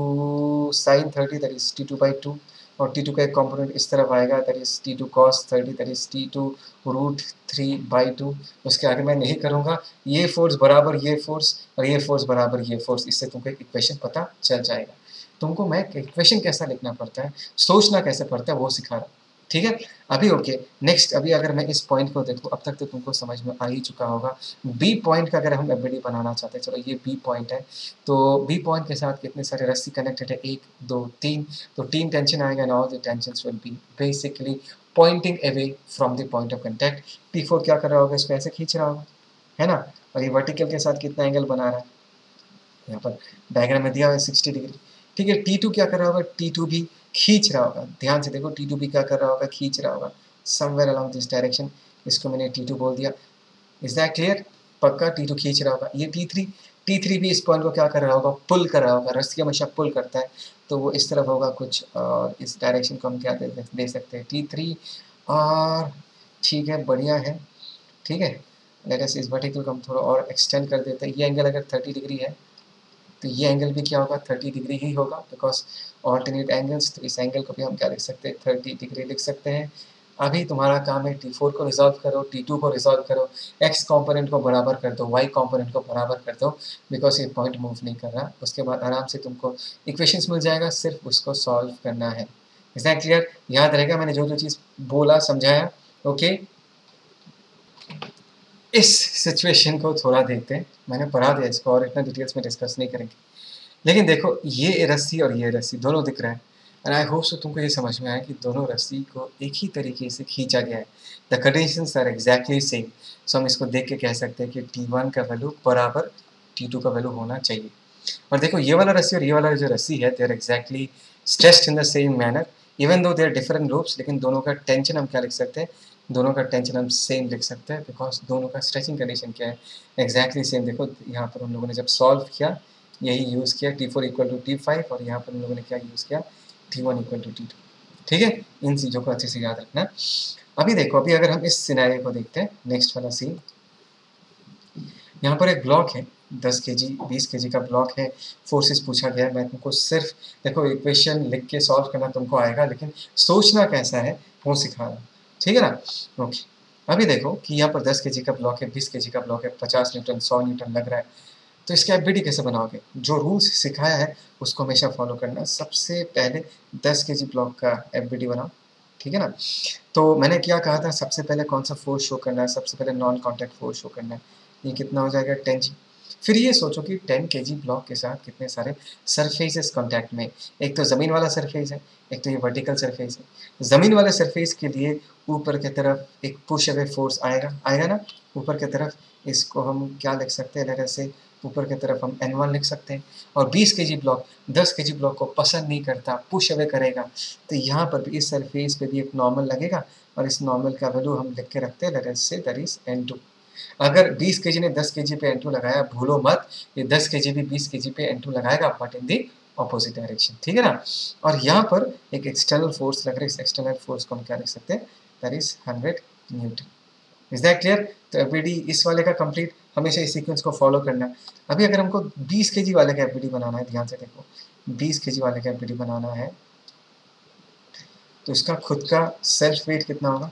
sin 30, that is T2/2, और T2 का एक कॉम्पोनेंट इस तरफ आएगा, that is T2 cos 30, that is T2√3/2। उसके आगे मैं नहीं करूँगा, ये फोर्स बराबर ये फोर्स और ये फोर्स बराबर ये फोर्स, इससे तुमको एक इक्वेशन पता चल जाएगा। तुमको मैं इक्वेशन कैसा लिखना पड़ता है, सोचना कैसे पड़ता है, वो सिखा रहा हूँ, ठीक है। अभी ओके, नेक्स्ट अभी अगर मैं इस पॉइंट को देखूँ, अब तक तो तुमको समझ में आ ही चुका होगा। बी पॉइंट का अगर हम एफबीडी बनाना चाहते हैं, चलो ये बी पॉइंट है, तो बी पॉइंट के साथ कितने सारे रस्सी कनेक्टेड है, 1 2 3, तो 3 टेंशन आएगा, and all the tensions will be basically pointing away from the point of contact. T4 क्या कर रहा होगा, इसको ऐसे खींच रहा होगा, है ना। और ये वर्टिकल के साथ कितना एंगल बना रहा है, यहाँ पर डायग्राम में दिया हुआ है 60 डिग्री, ठीक है। T2 क्या कर रहा होगा, T2 भी खींच रहा होगा, ध्यान से देखो, T2 भी क्या कर रहा होगा, खींच रहा होगा समवेयर अलोंग दिस डायरेक्शन, इसको मैंने T2 बोल दिया। Is that clear? पक्का T2 खींच रहा होगा। ये T3 भी इस पॉइंट को क्या कर रहा होगा, पुल कर रहा होगा, रस्सी हमेशा पुल करता है, तो वो इस तरफ होगा कुछ, और इस डायरेक्शन को हम क्या दे सकते हैं, T3। और ठीक है, बढ़िया है, ठीक है। लेट अस इस वर्टिकल को हम थोड़ा और एक्सटेंड कर देते हैं। ये एंगल अगर 30 डिग्री है तो ये एंगल भी क्या होगा, 30 डिग्री ही होगा, बिकॉज ऑल्टरनेट एंगल्स, तो इस एंगल को भी हम क्या लिख सकते हैं, 30 डिग्री लिख सकते हैं। अभी तुम्हारा काम है T4 को रिजॉल्व करो, T2 को रिजॉल्व करो, x कंपोनेंट को बराबर कर दो, y कंपोनेंट को बराबर कर दो, बिकॉज ये पॉइंट मूव नहीं कर रहा। उसके बाद आराम से तुमको इक्वेशंस मिल जाएगा, सिर्फ उसको सॉल्व करना है। Is that clear? याद रहेगा मैंने जो जो चीज़ बोला समझाया, ओके। इस सिचुएशन को थोड़ा देखते हैं, मैंने पढ़ा दिया इसको और इतना डिटेल्स में डिस्कस नहीं करेंगे, लेकिन देखो ये रस्सी और ये रस्सी दोनों दिख रहा है, एंड आई होप सो तुमको ये समझ में आया कि दोनों रस्सी को एक ही तरीके से खींचा गया है। The conditions are exactly same. So हम इसको देख के कह सकते हैं कि T1 का वैल्यू बराबर T2 का वैल्यू होना चाहिए। और देखो ये वाला रस्सी और ये वाला जो रस्सी है, they are exactly stretched in the same manner even though they are different loops, लेकिन दोनों का टेंशन हम क्या लिख सकते हैं, दोनों का टेंशन हम सेम लिख सकते हैं, बिकॉज दोनों का स्ट्रेचिंग कंडीशन क्या है, एग्जैक्टली सेम। देखो यहाँ पर हम लोगों ने जब सॉल्व किया यही यूज़ किया, T4 इक्वल टू T5, और यहाँ पर हम लोगों ने क्या यूज़ किया, T1 इक्वल टू T2। ठीक है, इन चीज़ों को अच्छे से याद रखना। अभी देखो, अभी अगर हम इस सिनेरियो को देखते हैं, नेक्स्ट वाला सीन, यहाँ पर एक ब्लॉक है 10 kg 20 kg का ब्लॉक है, फोर्सेस पूछा गया है। मैं तुमको सिर्फ देखो इक्वेशन लिख के सॉल्व करना तुमको आएगा, लेकिन सोचना कैसा है वो सिखा रहा हूँ, ठीक है ना। ओके, अभी देखो कि यहाँ पर 10 kg का ब्लॉक है, 20 kg का ब्लॉक है, 50 न्यूटन 100 न्यूटन लग रहा है। तो इसका एफबीडी कैसे बनाओगे, जो रूल्स सिखाया है उसको हमेशा फॉलो करना। सबसे पहले 10 kg ब्लॉक का एफबीडी बनाओ, ठीक है ना। तो मैंने क्या कहा था, सबसे पहले कौन सा फोर्स शो करना है, सबसे पहले नॉन कॉन्टैक्ट फोर्स शो करना है। ये कितना हो जाएगा 10G। फिर ये सोचो कि 10 kg ब्लॉक के साथ कितने सारे सरफेसेस कांटेक्ट में। एक तो ज़मीन वाला सरफेस है, एक तो ये वर्टिकल सरफेस है। ज़मीन वाले सरफेस के लिए ऊपर की तरफ एक पुश अवे फोर्स आएगा, आएगा ना ऊपर की तरफ। इसको हम क्या लिख सकते हैं, लेटर से ऊपर की तरफ हम N1 लिख सकते हैं। और 20 kg ब्लॉक 10 kg ब्लॉक को पसंद नहीं करता, पुश अवे करेगा, तो यहाँ पर भी इस सरफेस पे भी एक नॉर्मल लगेगा, और इस नॉर्मल का वैल्यू हम लिख के रखते हैं लेटर से, दैट इज N2। अगर 20 kg ने 10 kg पे N2 लगाया, भूलो मत ये 10 kg भी 20 kg पे N2 लगाएगा, but in the opposite direction, ठीक है ना। और यहाँ पर एक एक्सटर्नल फोर्स लग रहा है, इस एक्सटर्नल फोर्स को हम क्या लिख सकते हैं, that is 100 newton. Is that clear. तो एफबीडी इस वाले का कंप्लीट, हमेशा इस सीक्वेंस को फॉलो करना। अभी अगर हमको 20 kg वाले का एफबीडी बनाना है, ध्यान से देखो 20 kg वाले का एफबीडी बनाना है, तो इसका खुद का सेल्फ वेट कितना होगा।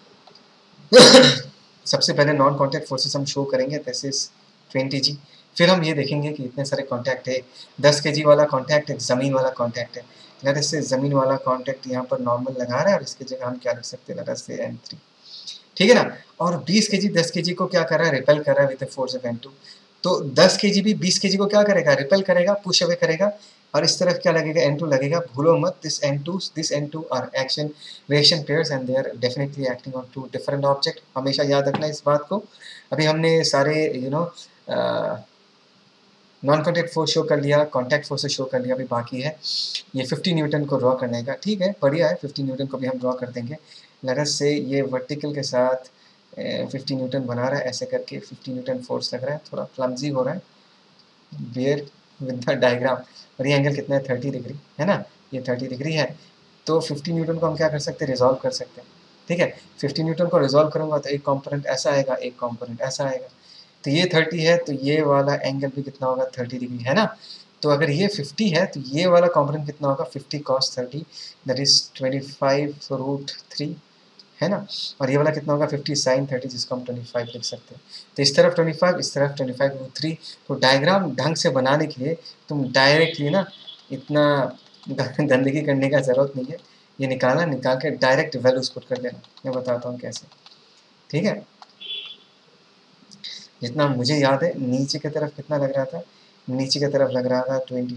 सबसे पहले नॉन कॉन्टैक्ट फोर्सेस हम शो करेंगे, दिस इज 20G। फिर हम ये देखेंगे कि इतने सारे कॉन्टैक्ट है, 10 kg वाला कॉन्टैक्ट है, ज़मीन वाला कॉन्टैक्ट है, लेटर से ज़मीन वाला कॉन्टैक्ट यहाँ पर नॉर्मल लगा रहा है, और इसकी जगह हम क्या लिख सकते हैं, लेटर से N3, ठीक है ना। और 20 kg 10 kg को क्या कर रहा है, रिपेल कर रहा है विद फोर्स ऑफ N2। तो 10 kg भी 20 kg को क्या करेगा, रिपेल करेगा, पुश अवे करेगा, और इस तरफ क्या लगेगा, N2 लगेगा। भूलो मत, this N2 are action reaction pairs and they are definitely acting on two different object, हमेशा याद रखना इस बात को। अभी हमने सारे नॉन कॉन्टैक्ट फोर्स शो कर लिया, कॉन्टैक्ट फोर्स शो कर लिया, अभी बाकी है ये 50 न्यूटन को ड्रॉ करने का। ठीक है, बढ़िया है, 50 न्यूटन को भी हम ड्रॉ कर देंगे। लगत से ये वर्टिकल के साथ 50 न्यूटन बना रहा है, ऐसे करके 50 न्यूटन फोर्स लग रहा है, थोड़ा क्लमजी हो रहा है, बेयर विद द डायग्राम। और ये एंगल कितना है, 30 डिग्री है ना, ये 30 डिग्री है। तो 50 न्यूटन को हम क्या कर सकते हैं, रिजॉल्व कर सकते हैं, ठीक है। 50 न्यूटन को रिजॉल्व करूँगा तो एक कॉम्पोनेंट ऐसा आएगा, एक कॉम्पोनेंट ऐसा आएगा। तो ये 30 है, तो ये वाला एंगल भी कितना होगा, 30 डिग्री है ना। तो अगर ये 50 है तो ये वाला कॉम्पोनेंट कितना होगा, 50 cos 30, दैट इज 25√3 है ना। और ये वाला कितना होगा, 50 sin 30, जिसको हम 25 लिख सकते हैं। तो इस तरफ 25, इस तरफ 25√3। तो डायग्राम ढंग से बनाने के लिए तुम डायरेक्टली ना इतना गंदगी करने का ज़रूरत नहीं है, ये निकाल के डायरेक्ट वैल्यूज पुट कर देना। मैं बताता हूँ कैसे, ठीक है। जितना मुझे याद है, नीचे की तरफ कितना लग रहा था, नीचे की तरफ लग रहा था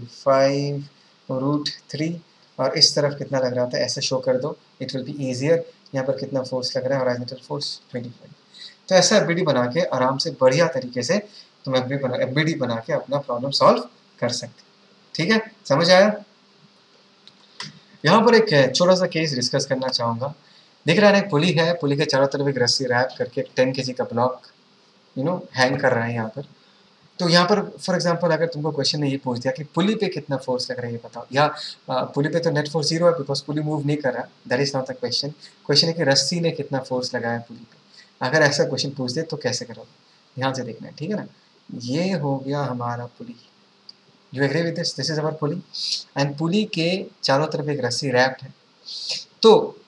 25√3, और इस तरफ कितना लग रहा था, ऐसे शो कर दो, इट विल बी ईजियर। यहाँ पर कितना फोर्स लग रहा है, हॉरिजॉन्टल फोर्स 25। तो ऐसा एफबीडी बना के आराम से बढ़िया तरीके से तुम एफबीडी बना के अपना प्रॉब्लम सॉल्व कर सकते, ठीक है, समझ आया। यहाँ पर एक छोटा सा केस डिस्कस करना चाहूँगा। दिख रहा है, एक पुली है, पुली के चारों तरफ एक रस्सी रैप करके 10 kg का ब्लॉक हैंग कर रहा है यहाँ पर। तो यहाँ पर फॉर एग्जांपल अगर तुमको क्वेश्चन ने ये पूछ दिया कि पुली पे कितना फोर्स लग रहा है ये बताओ, या पुली पे तो नेट फोर्स 0 है बिकॉज पुली मूव नहीं कर रहा, that is not the question. Question है कि रस्सी ने कितना फोर्स लगाया पुली पे। अगर ऐसा क्वेश्चन पूछ दे तो कैसे करोगे, ध्यान से देखना है, ठीक है ना। ये हो गया हमारा pulley, you agree with this, this is our pulley, and pulley के चारों तरफ एक रस्सी रैप्ड है। तो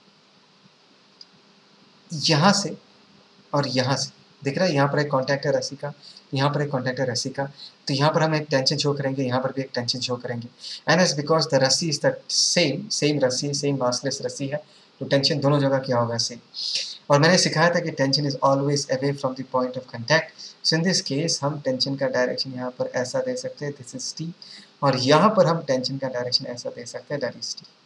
यहाँ से और यहाँ से दिख रहा है, यहाँ पर एक कॉन्टैक्ट है रस्सी का, यहाँ पर एक कॉन्टैक्ट है रस्सी का। तो यहाँ पर हम एक टेंशन शो करेंगे, यहाँ पर भी एक टेंशन शो करेंगे, एंड एज बिकॉज द रस्सी इज द सेम रस्सी, सेम मासलेस रस्सी है, तो टेंशन दोनों जगह क्या होगा, सेम। और मैंने सिखाया था कि tension is always away from the point of contact. So in this case हम टेंशन का डायरेक्शन यहाँ पर ऐसा दे सकते हैं, दिस इज टी, और यहाँ पर हम टेंशन का डायरेक्शन ऐसा दे सकते हैं, that is T.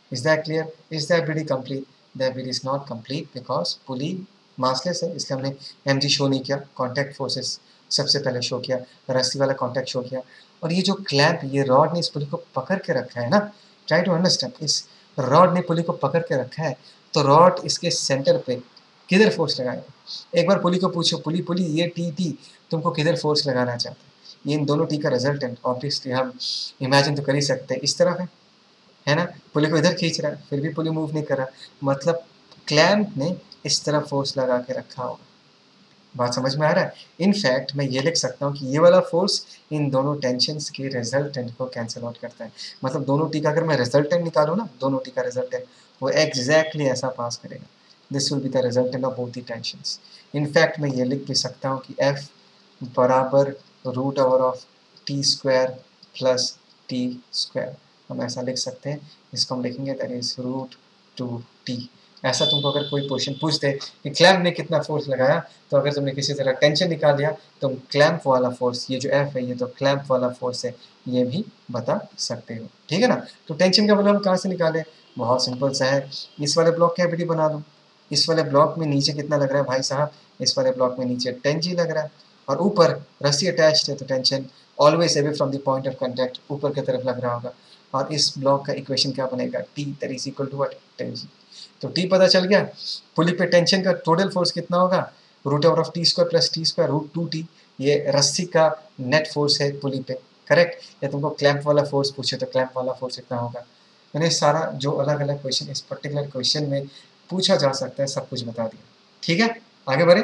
Is that clear? Is that BD complete? That BD is not complete because pulley massless है, इसलिए हमने mg शो नहीं किया, कॉन्टैक्ट फोर्सेस सबसे पहले शो किया, रस्सी वाला कॉन्टैक्ट शो किया। और ये जो क्लैंप, ये रॉड ने इस पुली को पकड़ के रखा है ना, ट्राई टू अंडरस्टैंड, इस रॉड ने पुली को पकड़ के रखा है, तो रॉड इसके सेंटर पे किधर फोर्स लगाएगा? एक बार पुली को पूछो, पुली पुली ये टी तुमको किधर फोर्स लगाना चाहता है? ये इन दोनों टी का रिजल्टेंट ऑब्वियसली हम इमेजिन तो कर ही सकते हैं, इस तरफ है ना, पुली को इधर खींच रहा है, फिर भी पुली मूव नहीं कर रहा, मतलब क्लैंप ने इस तरफ फोर्स लगा के रखा होगा। बात समझ में आ रहा है? इनफैक्ट मैं ये लिख सकता हूँ कि ये वाला फोर्स इन दोनों टेंशन्स के रिजल्टेंट को कैंसिल आउट करता है। मतलब दोनों टी का अगर मैं रिजल्टेंट निकालूँ ना, दोनों टी का रिजल्टेंट वो एग्जैक्टली ऐसा पास करेगा। This will be the resultant of both the tensions. In fact मैं ये लिख भी सकता हूँ कि F बराबर root over of T square plus T square, हम ऐसा लिख सकते हैं। इसको हम लिखेंगे that is root two T. ऐसा तुमको अगर कोई क्वेश्चन पूछ दे कि क्लैंप ने कितना फोर्स लगाया, तो अगर तुमने किसी तरह टेंशन निकाल लिया, तुम क्लैंप वाला फोर्स, ये जो F है ये तो क्लैंप वाला फोर्स है, ये भी बता सकते हो। ठीक है ना? तो टेंशन का वैल्यू हम कहाँ से निकालें? बहुत सिंपल सा है, इस वाले ब्लॉक की एबिलिटी बना दो। इस वाले ब्लॉक में नीचे कितना लग रहा है भाई साहब? इस वाले ब्लॉक में नीचे 10G लग रहा है, और ऊपर रस्सी अटैच्ड है, तो tension always away from the point of contact ऊपर की तरफ लग रहा होगा। और इस ब्लॉक का इक्वेशन क्या बनेगा? T that is equal to what? 10G। तो T पता चल गया। पुली पे टेंशन का टोटल फोर्स कितना होगा? Root over of T square plus T square root 2T। ये रस्सी का नेट फोर्स है पुली पे, करेक्ट? या तुमको क्लैंप वाला फोर्स पूछे तो क्लैंप वाला फोर्स कितना होगा? मैंने सारा जो अलग अलग क्वेश्चन इस पर्टिकुलर क्वेश्चन में पूछा जा सकता है सब कुछ बता दिया। ठीक है, आगे बढ़े।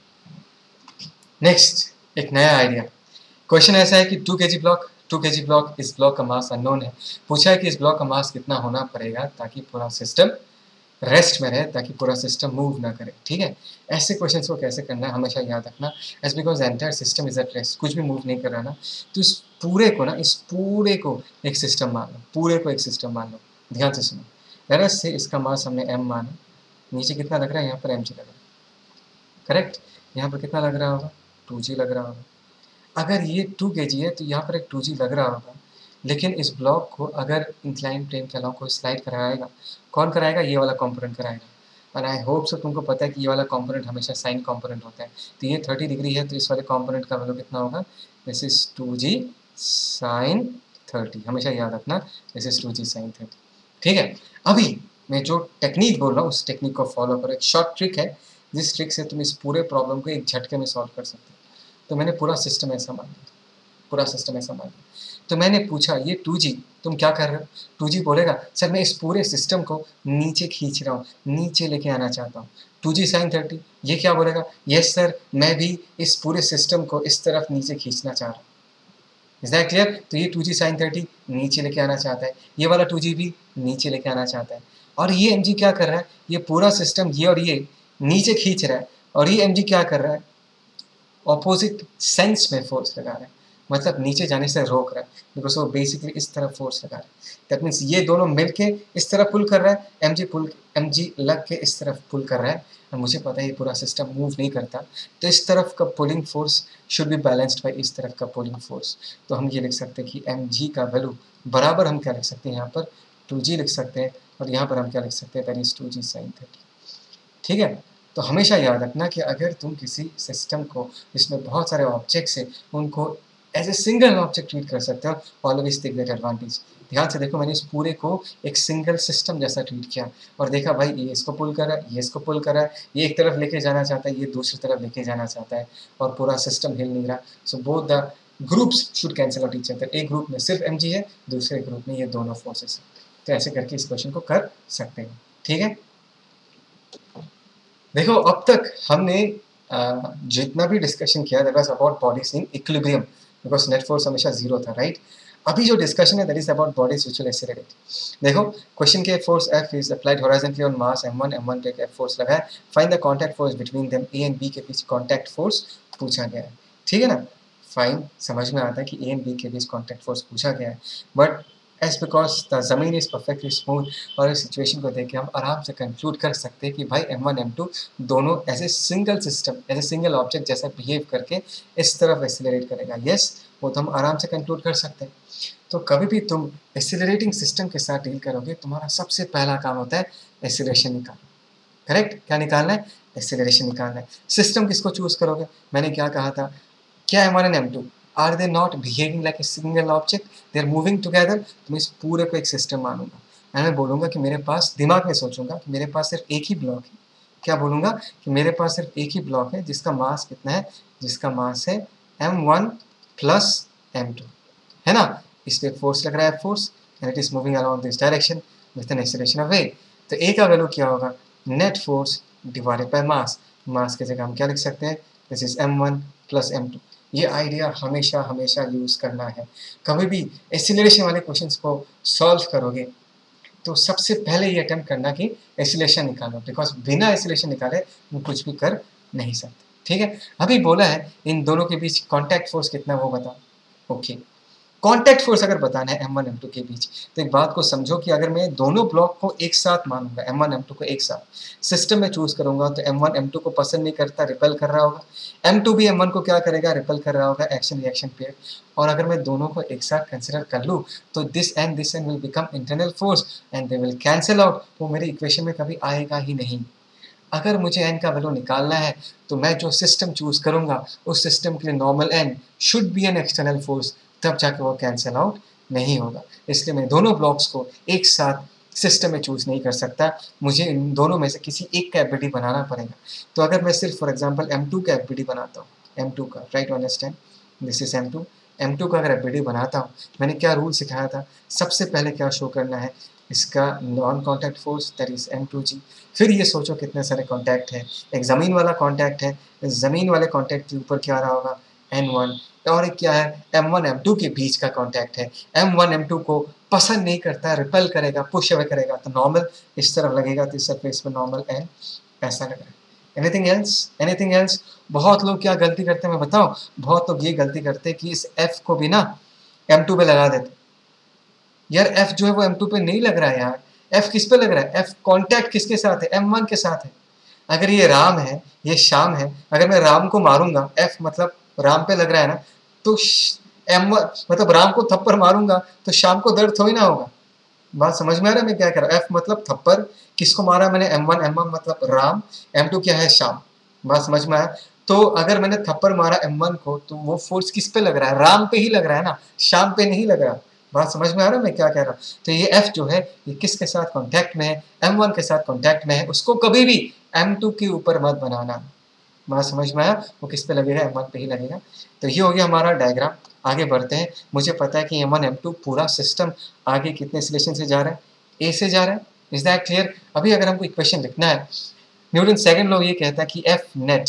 नेक्स्ट एक नया आइडिया। क्वेश्चन ऐसा है कि 2 kg ब्लॉक, 2 kg ब्लॉक, इस ब्लॉक का मास अननोन है। पूछा है कि इस ब्लॉक का मास कितना होना पड़ेगा ताकि पूरा सिस्टम रेस्ट में रहे, ताकि पूरा सिस्टम मूव ना करे। ठीक है, ऐसे क्वेश्चंस को कैसे करना है हमेशा याद रखना, as because entire system is at rest, कुछ भी मूव नहीं कर रहा ना, तो इस पूरे को ना, इस पूरे को एक सिस्टम मान लो, पूरे को एक सिस्टम मान लो। ध्यान से सुनो, लेट्स से इसका मास हमने m माना, नीचे कितना लग रहा है? यहाँ पर mg लग रहा है, करेक्ट? यहाँ पर कितना लग रहा होगा? 2G लग रहा होगा। अगर ये 2 kg है तो यहाँ पर एक 2G लग रहा होगा, लेकिन इस ब्लॉक को अगर इंक्लाइन प्लेन के अलावा कोई स्लाइड कराएगा, कौन कराएगा? ये वाला कंपोनेंट कराएगा। और आई होप सो तुमको पता है कि ये वाला कंपोनेंट हमेशा साइन कंपोनेंट होता है। तो ये 30 डिग्री है, तो इस वाले कंपोनेंट का वैल्यू कितना होगा? दिस इज 2G साइन 30, हमेशा याद रखना, दिस इज 2G साइन 30। ठीक है, अभी मैं जो टेक्निक बोल रहा हूँ उस टेक्निक को फॉलो करो। एक शॉर्ट ट्रिक है, जिस ट्रिक से तुम इस पूरे प्रॉब्लम को एक झटके में सॉल्व कर सकते हो। तो मैंने पूरा सिस्टम ऐसा मान लिया, पूरा सिस्टम ऐसा मान लिया। तो मैंने पूछा ये 2G तुम क्या कर रहे हो? 2G बोलेगा सर मैं इस पूरे सिस्टम को नीचे खींच रहा हूँ, नीचे लेके आना चाहता हूँ। 2G साइन 30 ये क्या बोलेगा? यस सर मैं भी इस पूरे सिस्टम को इस तरफ नीचे खींचना चाह रहा हूँ। Is that clear? तो ये 2G साइन 30 नीचे लेके आना चाहता है, ये वाला 2G भी नीचे लेके आना चाहता है। और ये mg क्या कर रहा है? ये पूरा सिस्टम ये और ये नीचे खींच रहा है, और ये mg क्या कर रहा है? ऑपोजिट सेंस में फोर्स लगा रहा है, मतलब नीचे जाने से रोक रहा है, बिकॉज वो बेसिकली इस तरफ फोर्स लगा रहा है। दैट मीन्स ये दोनों मिलके इस तरफ पुल कर रहा है, mg लग के इस तरफ पुल कर रहा है, और मुझे पता है ये पूरा सिस्टम मूव नहीं करता, तो इस तरफ का pulling force should be balanced by इस तरफ का पुलिंग फोर्स। तो हम ये लिख सकते हैं कि mg का वैल्यू बराबर हम क्या लिख सकते हैं? यहाँ पर 2G लिख सकते हैं, और यहाँ पर हम क्या लिख सकते हैं? That is 2G sine 30। ठीक है, तो हमेशा याद रखना कि अगर तुम किसी सिस्टम को जिसमें बहुत सारे ऑब्जेक्ट्स हैं उनको as a single object treat कर सकते हो, ऑलवेज टेक दैट एडवांटेज। ध्यान से देखो, मैंने इस पूरे को एक सिंगल सिस्टम जैसा ट्रीट किया, और देखा भाई ये इसको पुल कर रहा है, ये इसको पुल कर रहा है, ये एक तरफ लेके जाना चाहता है, ये दूसरी तरफ लेके जाना चाहता है, और पूरा सिस्टम हिल नहीं रहा। So both the groups should cancel out each other. एक ग्रुप में सिर्फ mg है, दूसरे ग्रुप में ये दोनों फोर्सेस है। तो ऐसे करके इस क्वेश्चन को कर सकते हैं। ठीक है, देखो अब तक हमने जितना भी डिस्कशन किया that was about bodies in equilibrium, because net force हमेशा जीरो था, राइट? अभी जो डिस्कशन है that is about bodies which will accelerate. देखो क्वेश्चन के force F is applied horizontally on mass m1 पे F फोर्स लगा है, find the contact force between them. A and B के बीच कांटेक्ट फोर्स पूछा गया है। ठीक है ना? फाइन, समझ में आता है कि A एंड B के बीच कांटेक्ट फोर्स पूछा गया है, बट एज बिकॉज द ज़मीन इज़ परफेक्टली स्मूथ। और इस सिचुएशन को देख के हम आराम से कंक्लूड कर सकते हैं कि भाई M1 M2 दोनों as a single system, as a single object जैसा बिहेव करके इस तरफ एक्सिलरेट करेगा। यस, वो तो हम आराम से कंक्लूड कर सकते हैं। तो कभी भी तुम एक्सिलरेटिंग सिस्टम के साथ डील करोगे, तुम्हारा सबसे पहला काम होता है एक्सिलरेशन निकालना। करेक्ट, क्या निकालना है? एक्सिलरेशन निकालना है। सिस्टम किसको चूज करोगे? मैंने क्या कहा था, क्या M1 and M2 are they not behaving like a single object, they are moving together? तो मैं इस पूरे को एक सिस्टम मानूंगा। मैं बोलूंगा कि मेरे पास, दिमाग में सोचूंगा कि मेरे पास सिर्फ एक ही ब्लॉक है। क्या बोलूंगा? कि मेरे पास सिर्फ एक ही ब्लॉक है जिसका मास कितना है, जिसका मास है M1 प्लस M2, है ना? इस पे फोर्स लग रहा है, force, and it is moving along this direction with an acceleration of v। तो ए का वैल्यू क्या होगा? Net force divided by mass. Mass की जगह हम क्या लिख सकते हैं? This is M1 plus M2। ये आइडिया हमेशा हमेशा यूज करना है। कभी भी एक्सीलरेशन वाले क्वेश्चंस को सॉल्व करोगे तो सबसे पहले ये अटेम्प्ट करना कि एक्सीलरेशन निकालो, बिकॉज बिना एक्सीलरेशन निकाले तुम कुछ भी कर नहीं सकते। ठीक है, अभी बोला है इन दोनों के बीच कॉन्टैक्ट फोर्स कितना है वो बताओ। ओके, कॉन्टैक्ट फोर्स अगर बताना है M1 M2 के बीच, तो एक बात को समझो कि अगर मैं दोनों ब्लॉक को एक साथ मानूंगा, M1 M2 को एक साथ सिस्टम में चूज करूंगा, तो M1 M2 को पसंद नहीं करता, रिपेल कर रहा होगा। M2 भी M1 को क्या करेगा? रिपेल कर रहा होगा, एक्शन रिएक्शन पेयर। और अगर मैं दोनों को एक साथ कंसिडर कर लूँ तो this and will become internal force and they will cancel out. वो मेरी इक्वेशन में कभी आएगा ही नहीं। अगर मुझे n का वैल्यू निकालना है तो मैं जो सिस्टम चूज करूंगा उस सिस्टम के लिए normal n should be an external force, तब जाके वो कैंसिल आउट नहीं होगा। इसलिए मैं दोनों ब्लॉक्स को एक साथ सिस्टम में चूज नहीं कर सकता, मुझे इन दोनों में से किसी एक का एफबीडी बनाना पड़ेगा। तो अगर मैं सिर्फ फॉर एग्जांपल M2 का एफबीडी बनाता हूँ, M2 का, right, understand, this is M2 का अगर एफबीडी बनाता हूँ, मैंने क्या रूल सिखाया था? सबसे पहले क्या शो करना है? इसका non contact force, that is M2G। फिर ये सोचो कितने सारे कॉन्टैक्ट हैं। एक ज़मीन वाला कॉन्टैक्ट है, ज़मीन वाले कॉन्टैक्ट के ऊपर क्या आ रहा होगा? N1। और एक क्या है? M1 M2 के बीच का कॉन्टैक्ट है। M1 M2 को पसंद नहीं करता, रिपेल करेगा, पुश अवे करेगा, तो नॉर्मल इस तरफ लगेगा, तो इस सरफेस पर नॉर्मल N ऐसा लग रहा है। Anything else? Anything else? बहुत लोग क्या गलती करते हैं मैं बताऊं? बहुत लोग ये गलती करते हैं कि इस F को भी ना M2 पे लगा देते। यार F जो है वो M2 पे नहीं लग रहा है यार। F किस पे लग रहा है? F कॉन्टैक्ट किसके साथ है? M1 के साथ है। अगर ये राम है, ये श्याम है, अगर मैं राम को मारूंगा, F मतलब राम पे लग रहा है ना, तो M1 मतलब राम को थप्पड़ मारूंगा तो श्याम को दर्द थोड़ी ना होगा। बात समझ में आ रहा है मैं क्या कह रहा हूँ? F मतलब थप्पड़, किसको मारा मैंने? M1, M1 मतलब राम, M2 क्या है? श्याम। बात समझ में आया? तो अगर मैंने थप्पड़ मारा M1 को, तो वो फोर्स किस पे लग रहा है? राम पे ही लग रहा है ना, श्याम पे नहीं लग रहा। बात समझ में आ रहा है मैं क्या कह रहा हूँ? तो ये F जो है ये किसके साथ कॉन्टैक्ट में है? M1 के साथ कॉन्टैक्ट में है। उसको कभी भी M2 के ऊपर मत बनाना। बात समझ में आया? वो किस पे लगेगा? M1 पे ही लगेगा। तो ये हो गया हमारा डायग्राम। आगे बढ़ते हैं। मुझे पता है कि M1 M2 पूरा सिस्टम आगे कितने एक्सीलरेशन से जा रहा है? A से जा रहा है। Is that clear? अभी अगर हमको इक्वेशन लिखना है, न्यूटन सेकंड लॉ ये कहता है कि F नेट,